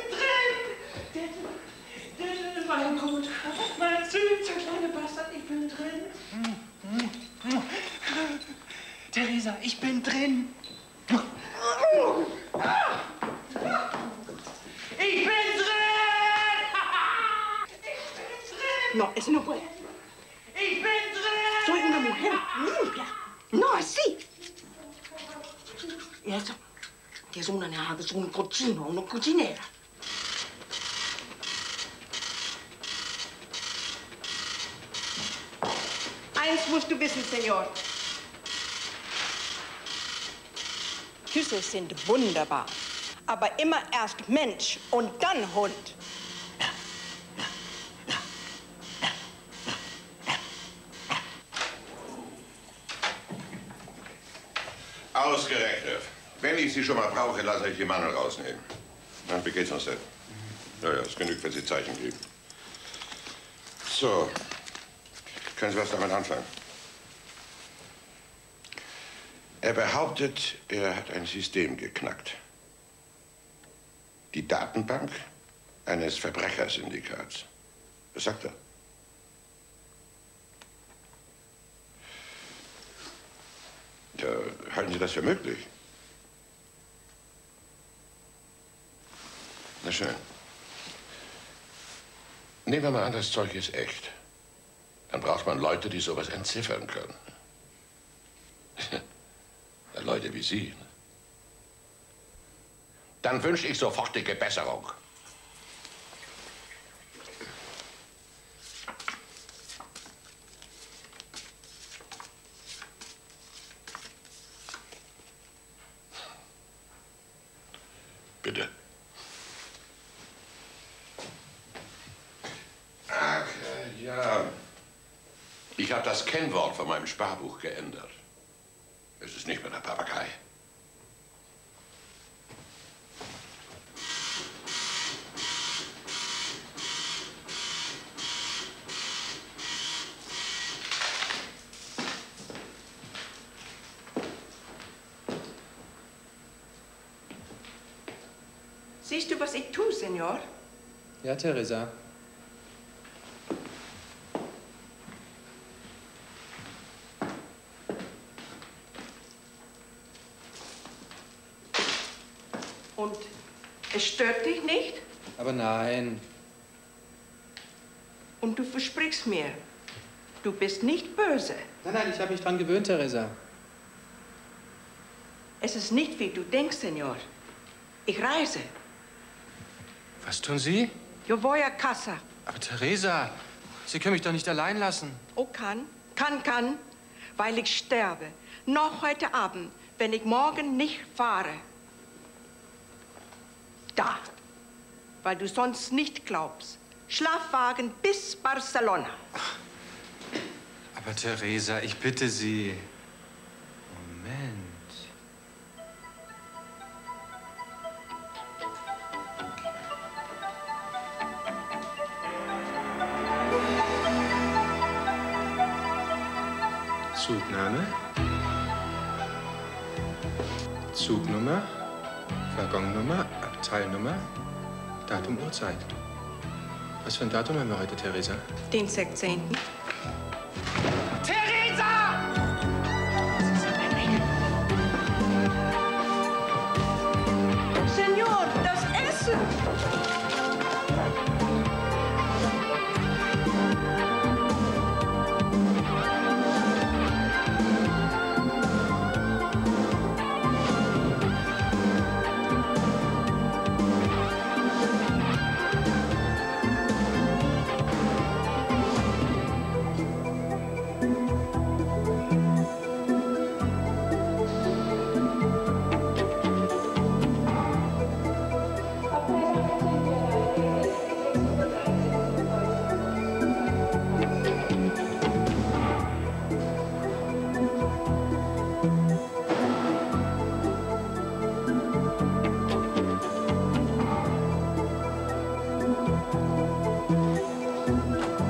Mein süßer kleiner Bastard, ich bin drin. drin. Theresa, ich bin drin. Ich bin drin! No, ese no puede. Ich bin drin! Soy una mujer limpia. No así. Y eso, que es una nada, es un cochino, una cochinera. Eins musst du wissen, Senor. Küsse sind wunderbar, aber immer erst Mensch und dann Hund. Ausgerechnet. Wenn ich Sie schon mal brauche, lasse ich die Mangel rausnehmen. Na, wie geht's uns denn? Ja, ja, es genügt, wenn Sie Zeichen geben. So. Können Sie was damit anfangen? Er behauptet, er hat ein System geknackt. Die Datenbank eines Verbrechersyndikats. Was sagt er? Ja, halten Sie das für möglich? Na schön. Nehmen wir mal an, das Zeug ist echt. Dann braucht man Leute, die sowas entziffern können. Ja, Leute wie Sie. Dann wünsche ich sofortige Besserung. Bitte. Ach, ja. Ich habe das Kennwort von meinem Sparbuch geändert. Es ist nicht mehr der Papagei. Siehst du, was ich tue, Senor? Ja, Theresa. Und es stört dich nicht? Aber nein. Und du versprichst mir, du bist nicht böse. Nein, nein, ich habe mich dran gewöhnt, Theresa. Es ist nicht, wie du denkst, Senor. Ich reise. Was tun Sie? Yo voy a casa. Aber Theresa, Sie können mich doch nicht allein lassen. Oh, kann, kann, kann, weil ich sterbe. Noch heute Abend, wenn ich morgen nicht fahre. Da, weil du sonst nicht glaubst. Schlafwagen bis Barcelona. Aber Theresa, ich bitte Sie. Moment. Zugname, Zugnummer, Waggonnummer, Abteilnummer, Datum, Uhrzeit. Was für ein Datum haben wir heute, Theresa? Den sechzehnten Theresa! Senor, das Essen!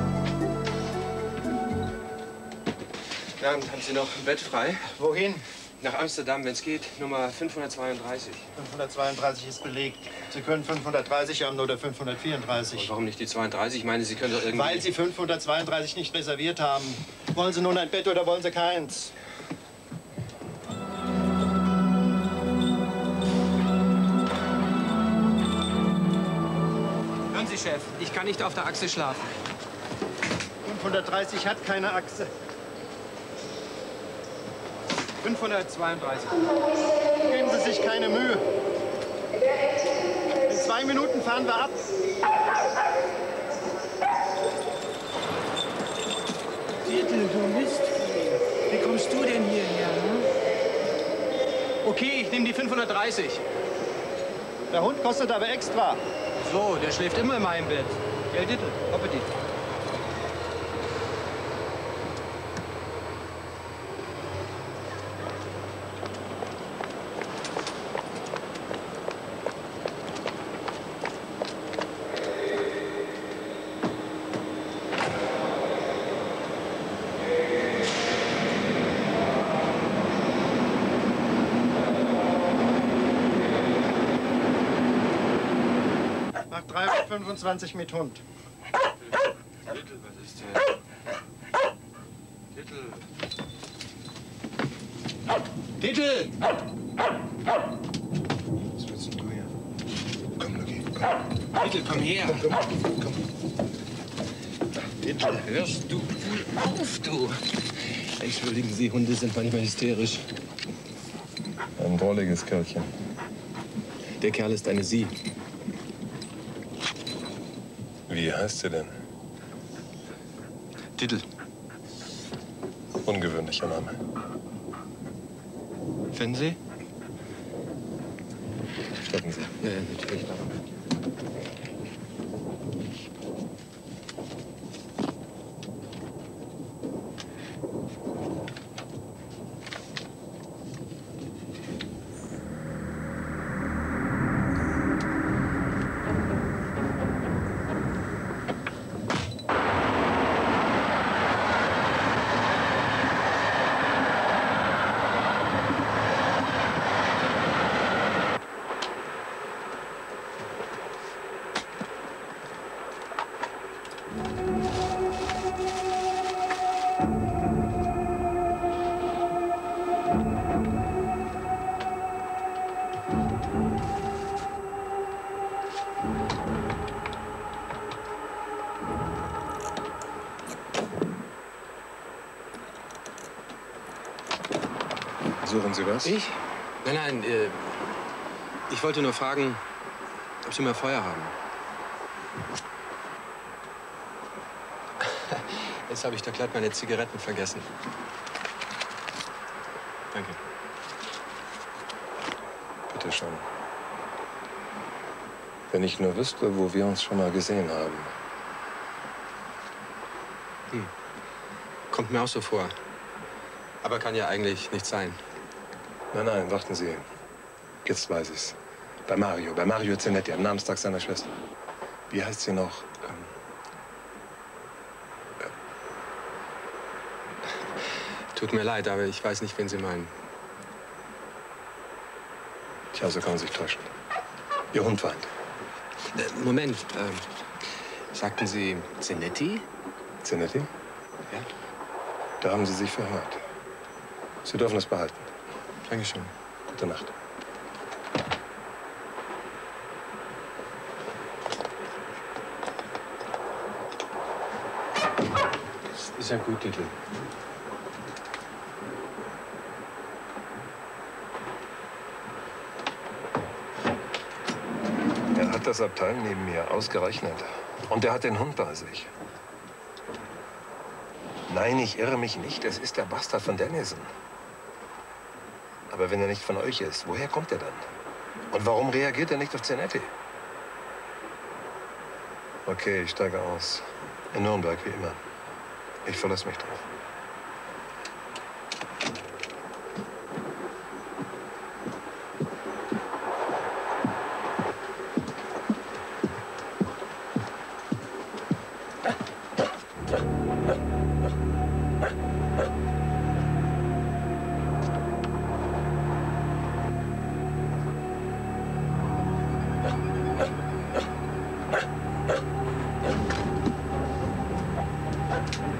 Guten Abend, haben Sie noch ein Bett frei? Wohin? Nach Amsterdam, wenn es geht, Nummer fünfhundertzweiunddreißig. fünfhundertzweiunddreißig ist belegt. Sie können fünfhundertdreißig haben oder fünfhundertvierunddreißig. Und warum nicht die zweiunddreißig? Ich meine, Sie können doch irgendwie... Weil Sie fünfhundertzweiunddreißig nicht reserviert haben. Wollen Sie nun ein Bett oder wollen Sie keins? Hören Sie, Chef, ich kann nicht auf der Achse schlafen. fünfhundertdreißig hat keine Achse. fünfhundertzweiunddreißig. Geben Sie sich keine Mühe. In zwei Minuten fahren wir ab. Dittel, du Mist. Wie kommst du denn hierher, ne? Okay, ich nehme die fünfhundertdreißig. Der Hund kostet aber extra. So, der schläft immer in meinem Bett. Gell, Dittel? Appetit. fünfundzwanzig mit Hund. Dittel, was ist denn? Dittel. Dittel! Was willst denn du hier? Komm, Lucky, komm. Dittel, komm her. Komm, komm, komm. Dittel, hörst du wohl auf, du? Entschuldigen Sie, Hunde sind manchmal hysterisch. Ein drolliges Kerlchen. Der Kerl ist eine Sie. Wie heißt sie denn? Dittel. Ungewöhnlicher Name. Finden Sie? Statten Sie. Ja, ja, natürlich. Suchen Sie was? Ich? Nein, nein, äh, ich wollte nur fragen, ob Sie mal Feuer haben. Jetzt habe ich doch glatt meine Zigaretten vergessen. Danke. Bitte schön. Wenn ich nur wüsste, wo wir uns schon mal gesehen haben. Hm. Kommt mir auch so vor. Aber kann ja eigentlich nicht sein. Nein, nein, warten Sie. Jetzt weiß ich's. Bei Mario, bei Mario Zanetti, am Namenstag seiner Schwester. Wie heißt sie noch? Ähm, äh. Tut mir leid, aber ich weiß nicht, wen Sie meinen. Tja, so kann man sich täuschen. Ihr Hund weint. Äh, Moment, äh, sagten Sie Zanetti? Zanetti? Ja. Da haben Sie sich verhört. Sie dürfen es behalten. Dankeschön. Gute Nacht. Das ist ja gut, Dittel. Er hat das Abteil neben mir ausgerechnet. Und er hat den Hund bei sich. Nein, ich irre mich nicht. Es ist der Bastard von Dennison. Aber wenn er nicht von euch ist, woher kommt er dann? Und warum reagiert er nicht auf Zanetti? Okay, ich steige aus. In Nürnberg, wie immer. Ich verlasse mich drauf.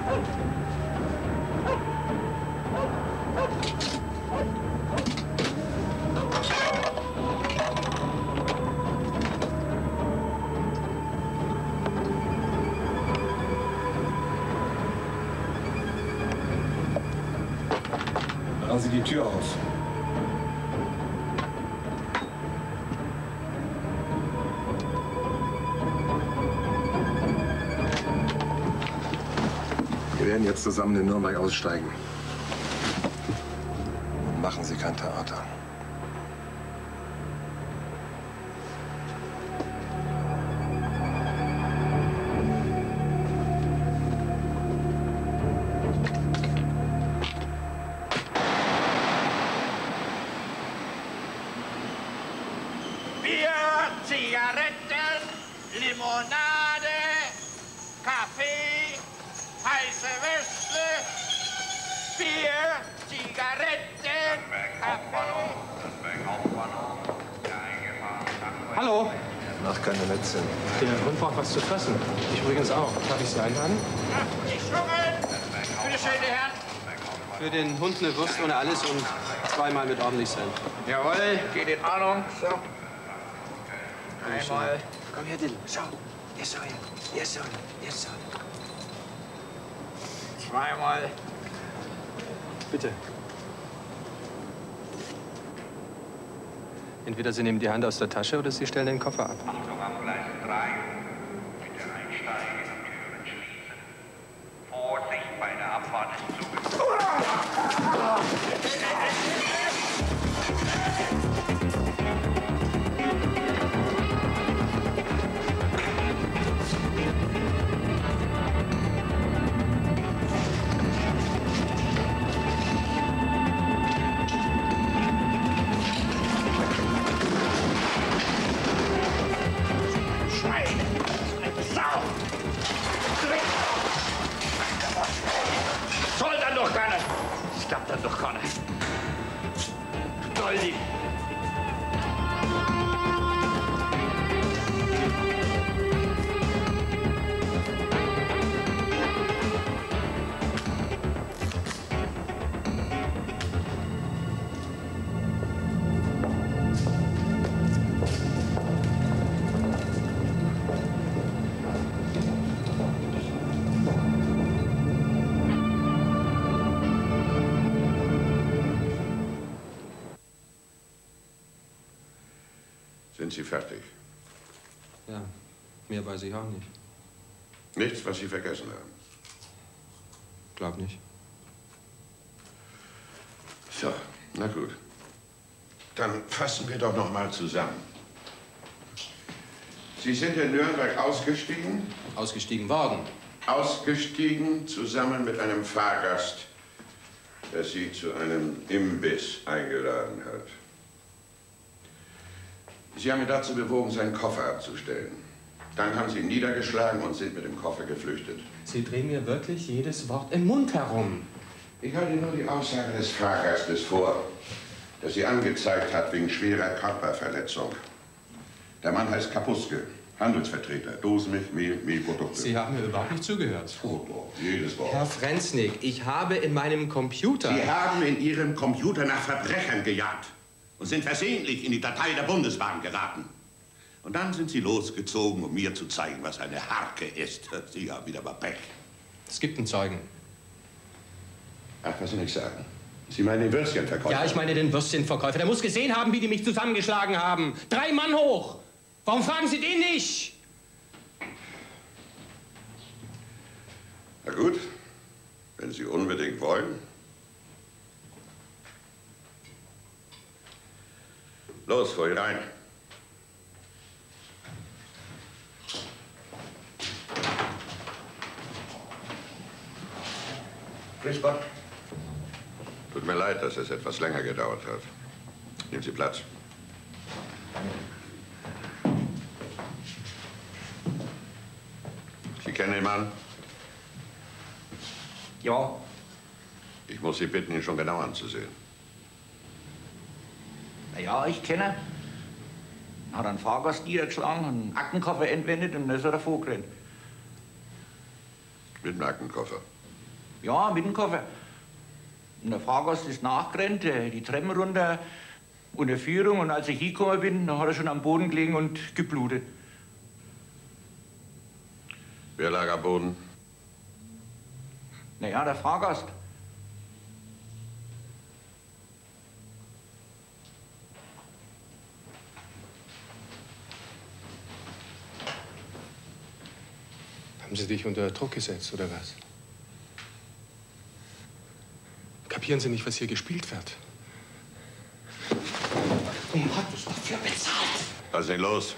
Machen Sie die Tür auf. Wir werden jetzt zusammen in Nürnberg aussteigen. Machen Sie kein Theater. Bier, Zigaretten, Limonade, Kaffee, heiße Weste, Bier, Zigaretten, Kaffee. Hallo? Mach keine Netze. Der Hund braucht was zu fressen. Ich übrigens auch. Darf ich Sie einladen? Die Schungen! Bitte schön, die Herren. Für den Hund eine Wurst ohne alles und zweimal mit ordentlich Senf. Jawohl, geht in Ordnung. So. Einmal. Komm her, Dill. Schau. Yes, sir. Yes, sir. Yes, sir. Zweimal. Bitte. Entweder Sie nehmen die Hand aus der Tasche oder Sie stellen den Koffer ab. Achtung am Gleis drei. Bitte einsteigen und Türen schließen. Vorsicht bei der Abfahrt des Zuges. Soll dann doch keiner. Das klappt dann doch keiner. Doldi. Sind Sie fertig? Ja, mehr weiß ich auch nicht. Nichts, was Sie vergessen haben. Glaub nicht. So, na gut. Dann fassen wir doch noch mal zusammen. Sie sind in Nürnberg ausgestiegen? Ausgestiegen worden. Ausgestiegen zusammen mit einem Fahrgast, der Sie zu einem Imbiss eingeladen hat. Sie haben ihn dazu bewogen, seinen Koffer abzustellen. Dann haben Sie ihn niedergeschlagen und sind mit dem Koffer geflüchtet. Sie drehen mir wirklich jedes Wort im Mund herum. Ich halte nur die Aussage des Fahrgastes vor, der Sie angezeigt hat wegen schwerer Körperverletzung. Der Mann heißt Kapuske, Handelsvertreter, Dosenmilch, Mehl, Mehlprodukte. Sie haben mir überhaupt nicht zugehört. Oh, doch, jedes Wort. Herr Frenznig, ich habe in meinem Computer... Sie haben in Ihrem Computer nach Verbrechern gejagt und sind versehentlich in die Datei der Bundesbahn geraten. Und dann sind Sie losgezogen, um mir zu zeigen, was eine Harke ist. Sie haben wieder mal Pech. Es gibt einen Zeugen. Ach, was Sie nicht sagen. Sie meinen den Würstchenverkäufer? Ja, ich meine den Würstchenverkäufer. Der muss gesehen haben, wie die mich zusammengeschlagen haben. Drei Mann hoch. Warum fragen Sie den nicht? Na gut, wenn Sie unbedingt wollen. Los, vor ihn rein. Grüß Gott. Tut mir leid, dass es etwas länger gedauert hat. Nehmen Sie Platz. Sie kennen den Mann? Ja. Ich muss Sie bitten, ihn schon genau anzusehen. Na ja, ich kenne. Hat einen Fahrgast niedergeschlagen, einen Aktenkoffer entwendet und dann ist er davor gerannt. Mit dem Aktenkoffer. Ja, mit dem Koffer. Und der Fahrgast ist nachgerannt, äh, die Treppen runter, unter Führung. Und als ich hingekommen bin, dann hat er schon am Boden gelegen und geblutet. Wer lag am Boden? Na ja, der Fahrgast. Haben Sie dich unter Druck gesetzt, oder was? Kapieren Sie nicht, was hier gespielt wird? Er hat mich dafür bezahlt. Was ist denn los?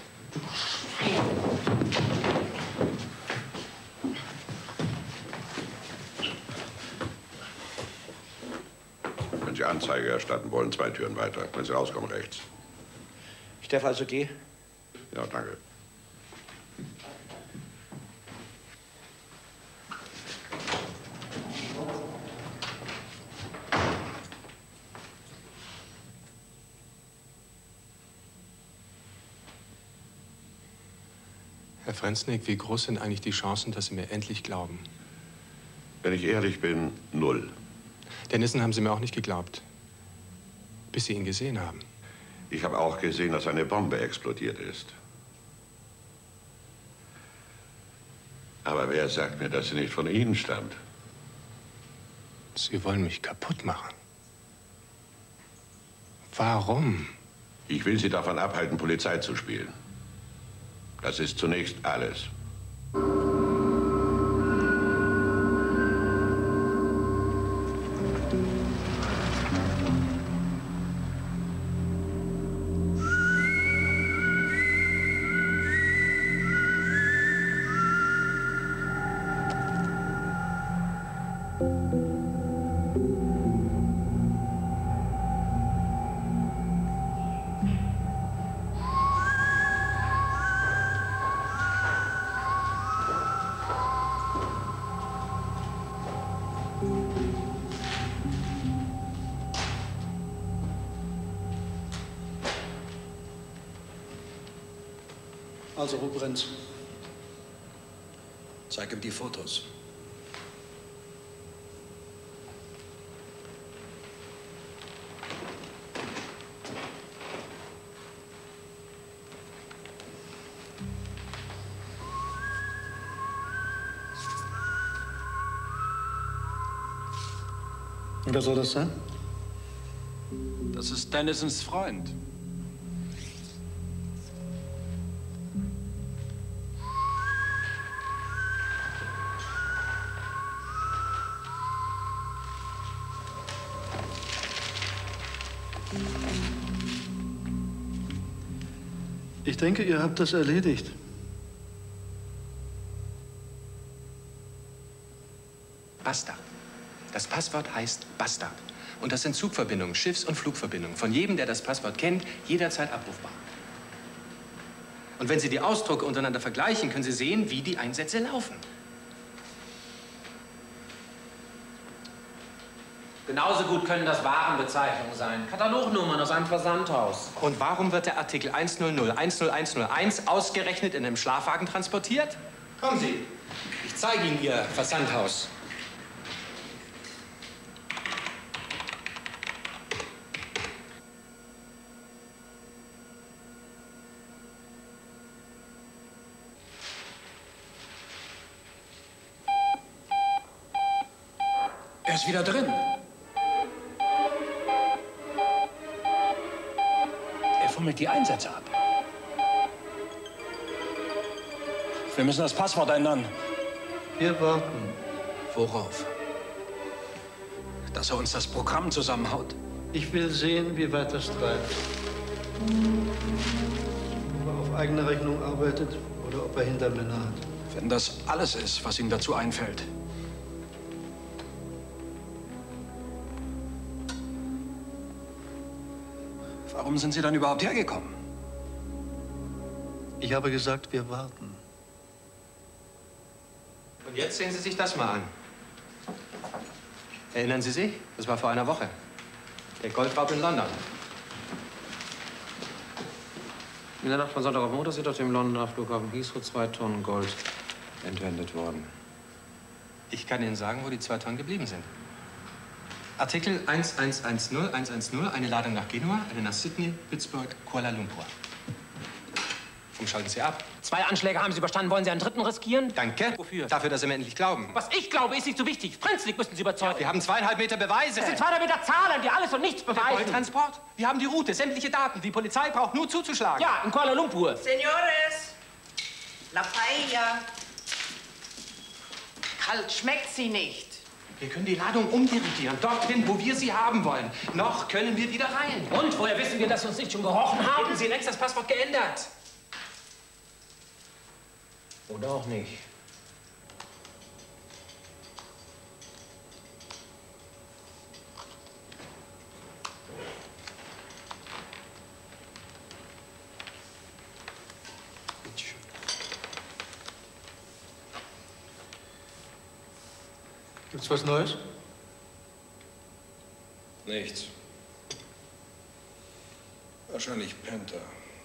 Wenn Sie Anzeige erstatten wollen, zwei Türen weiter. Wenn Sie rauskommen, rechts. Ich darf also gehen? Ja, danke. Herr Frenznick, wie groß sind eigentlich die Chancen, dass Sie mir endlich glauben? Wenn ich ehrlich bin, null. Dennissen haben Sie mir auch nicht geglaubt, bis Sie ihn gesehen haben. Ich habe auch gesehen, dass eine Bombe explodiert ist. Aber wer sagt mir, dass sie nicht von Ihnen stammt? Sie wollen mich kaputt machen. Warum? Ich will Sie davon abhalten, Polizei zu spielen. Das ist zunächst alles. Also, wo brennt's? Zeig ihm die Fotos. Und wer soll das sein? Das ist Dennisons Freund. Ich denke, ihr habt das erledigt. Bastard. Das Passwort heißt Bastard. Und das sind Zugverbindungen, Schiffs- und Flugverbindungen. Von jedem, der das Passwort kennt, jederzeit abrufbar. Und wenn Sie die Ausdrucke untereinander vergleichen, können Sie sehen, wie die Einsätze laufen. Genauso gut können das Warenbezeichnungen sein. Katalognummern aus einem Versandhaus. Und warum wird der Artikel hundertzehn hunderteins ausgerechnet in einem Schlafwagen transportiert? Kommen Sie, ich zeige Ihnen Ihr Versandhaus. Er ist wieder drin. Er fummelt die Einsätze ab. Wir müssen das Passwort ändern. Wir warten. Worauf? Dass er uns das Programm zusammenhaut? Ich will sehen, wie weit das treibt. Ob er auf eigene Rechnung arbeitet oder ob er Hintermänner hat. Wenn das alles ist, was ihm dazu einfällt. Warum sind Sie dann überhaupt hergekommen? Ich habe gesagt, wir warten. Und jetzt sehen Sie sich das mal an. Erinnern Sie sich? Das war vor einer Woche. Der Goldraub in London. In der Nacht von Sonntag auf Montag sind auf dem Londoner Flughafen Heathrow zwei Tonnen Gold entwendet worden. Ich kann Ihnen sagen, wo die zwei Tonnen geblieben sind. Artikel eins eins eins null eins eins null, eine Ladung nach Genua, eine nach Sydney, Pittsburgh, Kuala Lumpur. Warum schalten Sie ab? Zwei Anschläge haben Sie überstanden. Wollen Sie einen dritten riskieren? Danke. Wofür? Dafür, dass Sie mir endlich glauben. Was ich glaube, ist nicht so wichtig. Brenzlig müssen Sie überzeugen. Wir haben zweieinhalb Meter Beweise. Es sind zweieinhalb Meter Zahlen, die alles und nichts beweisen. Transport. Wir haben die Route, sämtliche Daten. Die Polizei braucht nur zuzuschlagen. Ja, in Kuala Lumpur. Senores, la paella. Kalt schmeckt sie nicht. Wir können die Ladung umdirigieren, dorthin, wo wir sie haben wollen. Noch können wir wieder rein. Und woher wissen wir, dass Sie uns nicht schon gerochen haben? Hätten Sie längst das Passwort geändert. Oder auch nicht. Gibt's was Neues? Nichts. Wahrscheinlich Panther.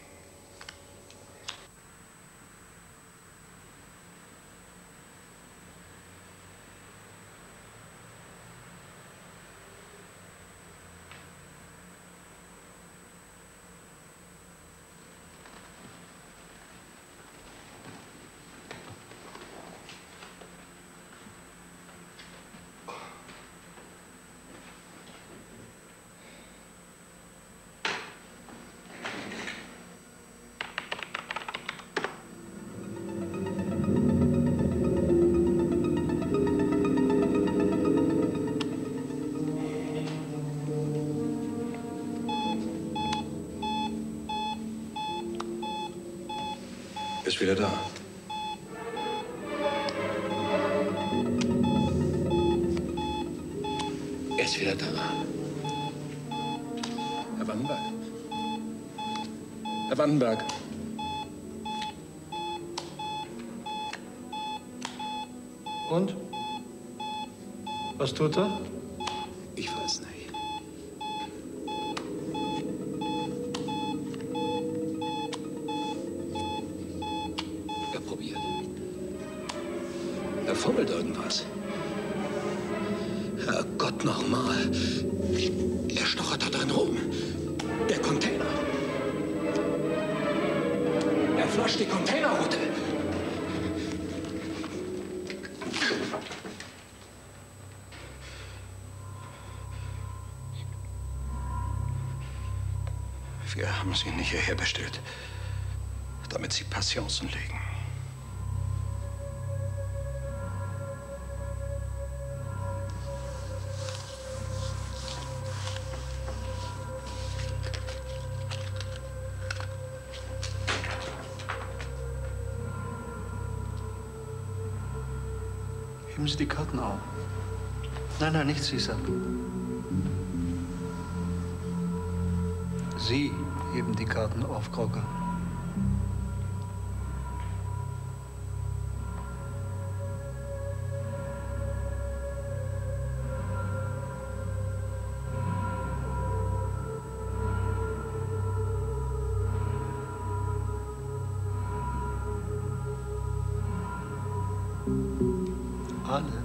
Er ist wieder da. Er ist wieder da. Herr Wandenberg. Herr Wandenberg. Und? Was tut er? Ich weiß nicht. Er probiert. Er fummelt irgendwas. Herrgott, nochmal. Er stochert da drin rum. Der Container. Er flasht die Containerroute. Wir haben sie nicht hierher bestellt, damit sie Patienten legen. Heben Sie die Karten auf. Nein, nein, nicht Sie, Sam. Sie heben die Karten auf, Crocker. Alle.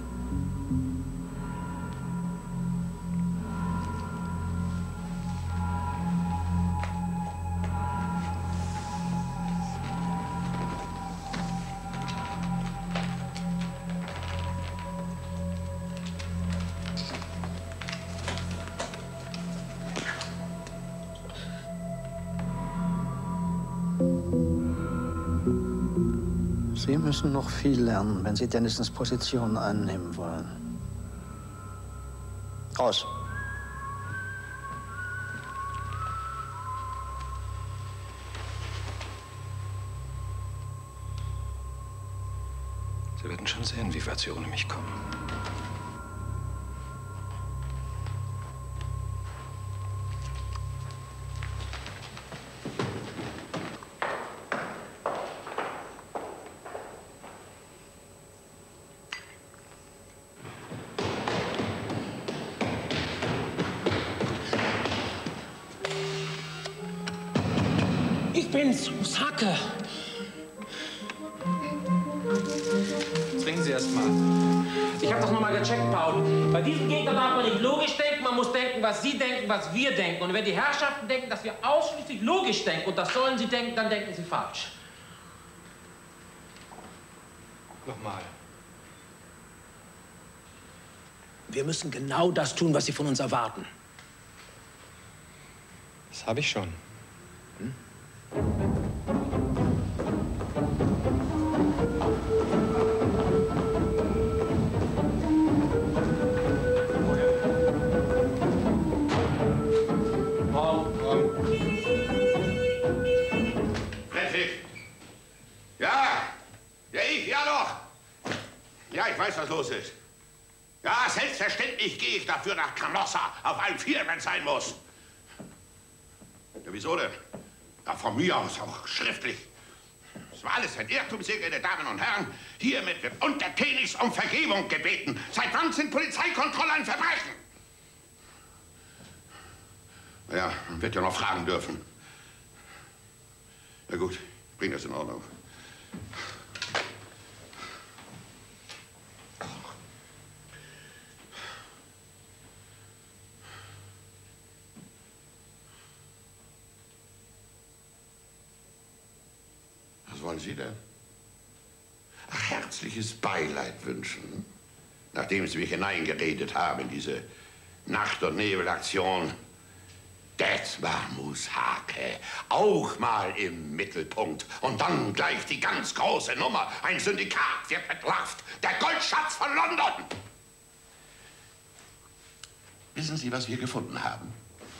Sie müssen noch viel lernen, wenn Sie Dennisons Position einnehmen wollen. Raus. Sie werden schon sehen, wie weit Sie ohne mich kommen. Ich bin's, Osaka. Trinken Sie erst mal. Ich habe das nochmal gecheckt, Paul. Bei diesem Gegner darf man nicht logisch denken, man muss denken, was Sie denken, was wir denken. Und wenn die Herrschaften denken, dass wir ausschließlich logisch denken, und das sollen sie denken, dann denken sie falsch. Nochmal. Wir müssen genau das tun, was Sie von uns erwarten. Das habe ich schon. Hm? Ja, ja, ich, ja doch. Ja, ich weiß, was los ist. Ja, selbstverständlich gehe ich dafür nach Canossa, auf allen Vieren, wenn es sein muss. Ja, wieso denn? Ja, von mir aus auch schriftlich. Es war alles ein Irrtum, sehr geehrte Damen und Herren. Hiermit wird untertänigst um Vergebung gebeten. Seit wann sind Polizeikontrolle ein Verbrechen? Na ja, man wird ja noch fragen dürfen. Na gut, ich bring das in Ordnung. Was wollen Sie denn? Ach, herzliches Beileid wünschen, nachdem Sie mich hineingeredet haben in diese Nacht- und Nebelaktion. Das war Mushake, auch mal im Mittelpunkt. Und dann gleich die ganz große Nummer. Ein Syndikat wird entlarvt. Der Goldschatz von London. Wissen Sie, was wir gefunden haben?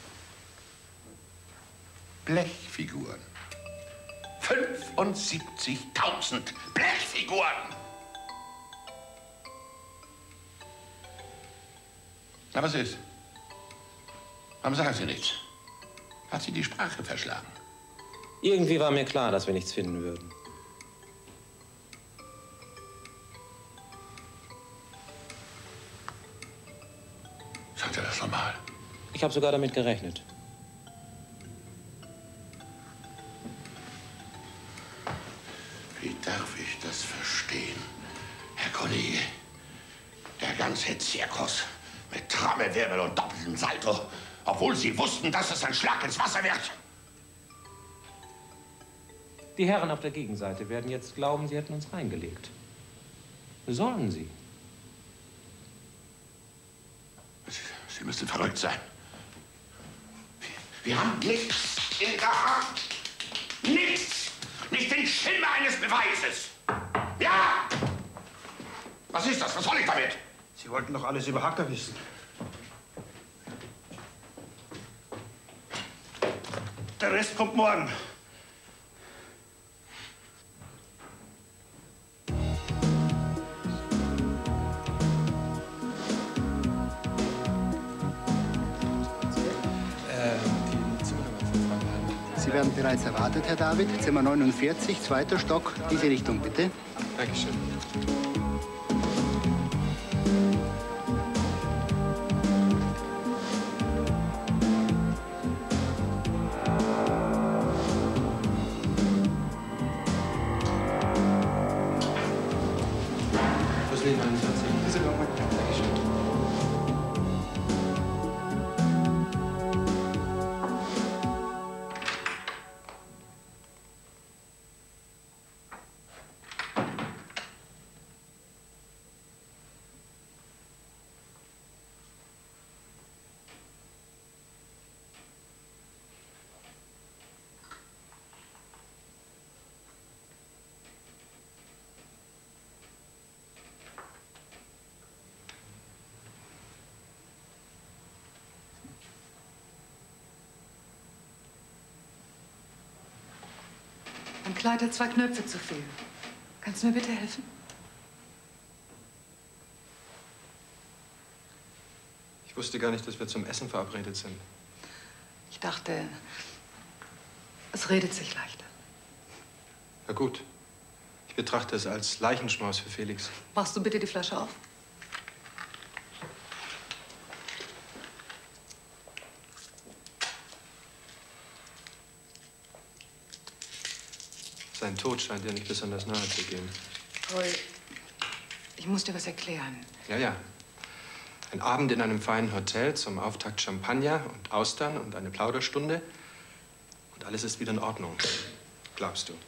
Blechfiguren. fünfundsiebzigtausend Blechfiguren. Na, was ist? Warum sagen Sie nichts? Hat Sie die Sprache verschlagen? Irgendwie war mir klar, dass wir nichts finden würden. Sagt er das nochmal? Ich habe sogar damit gerechnet. Wie darf ich das verstehen, Herr Kollege? Der ganze Zirkus mit Trommelwirbel und doppeltem Salto, obwohl Sie wussten, dass es ein Schlag ins Wasser wird. Die Herren auf der Gegenseite werden jetzt glauben, sie hätten uns reingelegt. Sollen sie? Sie müssen verrückt sein. Wir haben nichts in der Hand. Nichts. Nicht den Schimmer eines Beweises. Ja! Was ist das? Was soll ich damit? Sie wollten doch alles über Hacker wissen. Der Rest kommt morgen. Sie werden bereits erwartet, Herr David. Zimmer neunundvierzig, zweiter Stock. Diese Richtung, bitte. Dankeschön. Mein Kleid hat zwei Knöpfe zu viel. Kannst du mir bitte helfen? Ich wusste gar nicht, dass wir zum Essen verabredet sind. Ich dachte, es redet sich leichter. Na gut. Ich betrachte es als Leichenschmaus für Felix. Machst du bitte die Flasche auf? Sein Tod scheint dir nicht besonders nahe zu gehen. Paul, Ich muss dir was erklären. Ja, ja. Ein Abend in einem feinen Hotel, zum Auftakt Champagner und Austern und eine Plauderstunde. Und alles ist wieder in Ordnung. Glaubst du?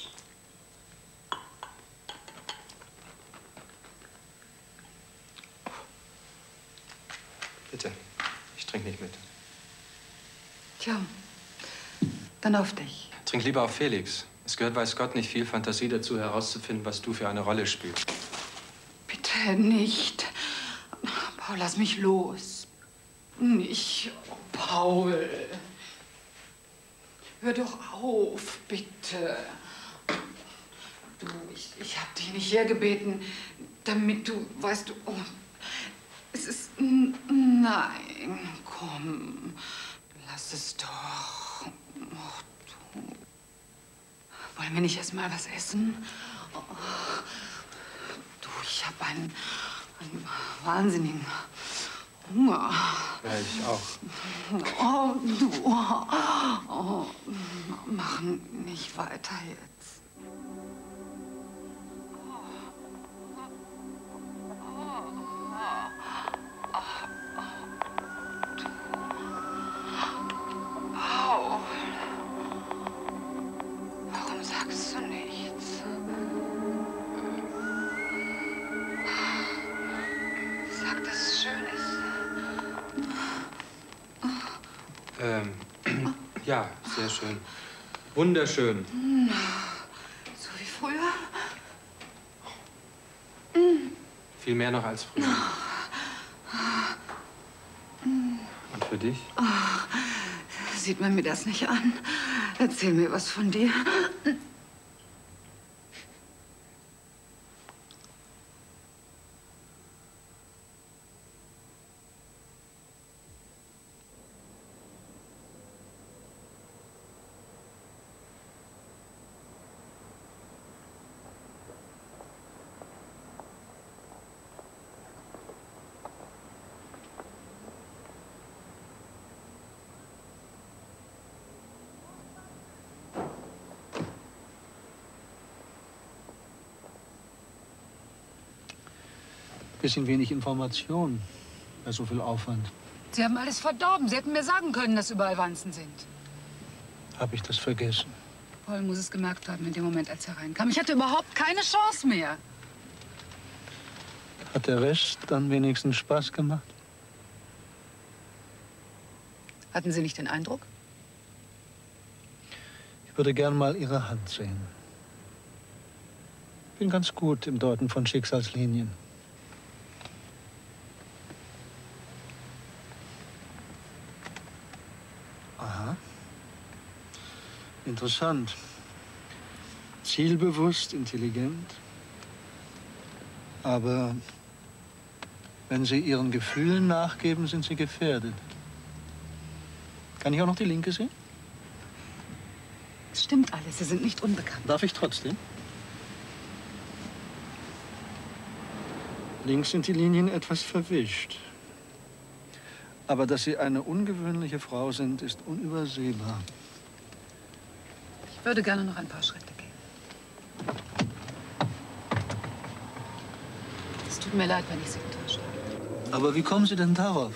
Bitte, ich trinke nicht mit. Tja, dann auf dich. Trink lieber auf Felix. Es gehört, weiß Gott, nicht viel Fantasie dazu, herauszufinden, was du für eine Rolle spielst. Bitte nicht. Paul, lass mich los. Nicht, oh, Paul. Hör doch auf, bitte. Du, ich, ich hab dich nicht hergebeten, damit du, weißt du, oh, es ist, nein, komm, lass es doch. Oh, du. Wollen wir nicht erst mal was essen? Oh, du, ich hab einen, einen wahnsinnigen Hunger. Ja, ich auch. Oh, du, oh, mach nicht weiter jetzt. Paul, warum sagst du nichts? Sag, dass es schön ist. Ähm, ja, sehr schön. Wunderschön. So wie früher? Viel mehr noch als früher. Und für dich? Ach, sieht man mir das nicht an? Erzähl mir was von dir. Bisschen wenig Information bei so viel Aufwand. Sie haben alles verdorben. Sie hätten mir sagen können, dass überall Wanzen sind. Habe ich das vergessen? Paul muss es gemerkt haben in dem Moment, als er reinkam. Ich hatte überhaupt keine Chance mehr. Hat der Rest dann wenigstens Spaß gemacht? Hatten Sie nicht den Eindruck? Ich würde gern mal Ihre Hand sehen. Bin ganz gut im Deuten von Schicksalslinien. Aha. Interessant. Zielbewusst, intelligent. Aber wenn Sie Ihren Gefühlen nachgeben, sind Sie gefährdet. Kann ich auch noch die Linke sehen? Es stimmt alles. Sie sind nicht unbekannt. Darf ich trotzdem? Links sind die Linien etwas verwischt. Aber dass Sie eine ungewöhnliche Frau sind, ist unübersehbar. Ich würde gerne noch ein paar Schritte gehen. Es tut mir leid, wenn ich Sie enttäuscht habe. Aber wie kommen Sie denn darauf?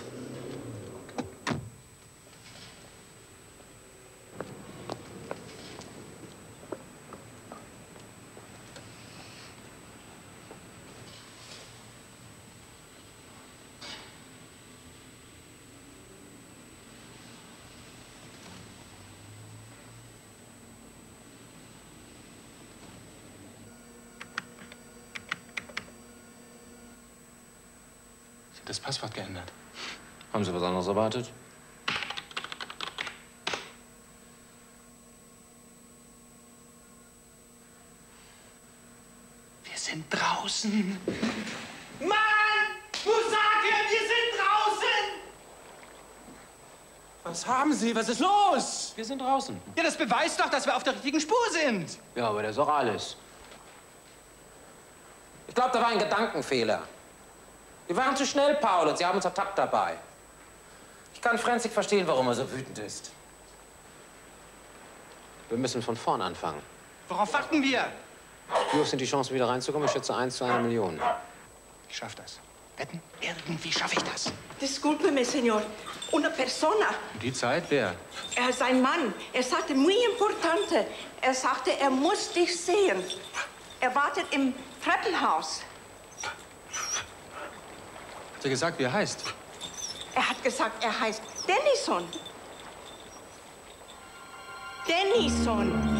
Das Passwort geändert. Haben Sie was anderes erwartet? Wir sind draußen. Mann! Musake, wir sind draußen! Was haben Sie? Was ist los? Wir sind draußen. Ja, das beweist doch, dass wir auf der richtigen Spur sind. Ja, aber das ist auch alles. Ich glaube, da war ein Gedankenfehler. Wir waren zu schnell, Paul, und Sie haben uns ertappt dabei. Ich kann Frenzig verstehen, warum er so wütend ist. Wir müssen von vorn anfangen. Worauf warten wir? Wie hoch sind die Chancen, wieder reinzukommen? Ich schätze eins zu einer Million. Ich schaff das. Wetten? Irgendwie schaffe ich das. Disculpe-me, Senor. Una persona. Die Zeit, wer? Er ist ein Mann. Er sagte, muy importante. Er sagte, er muss dich sehen. Er wartet im Treppenhaus. Hat er gesagt, wie er heißt? Er hat gesagt, er heißt Dennison. Dennison.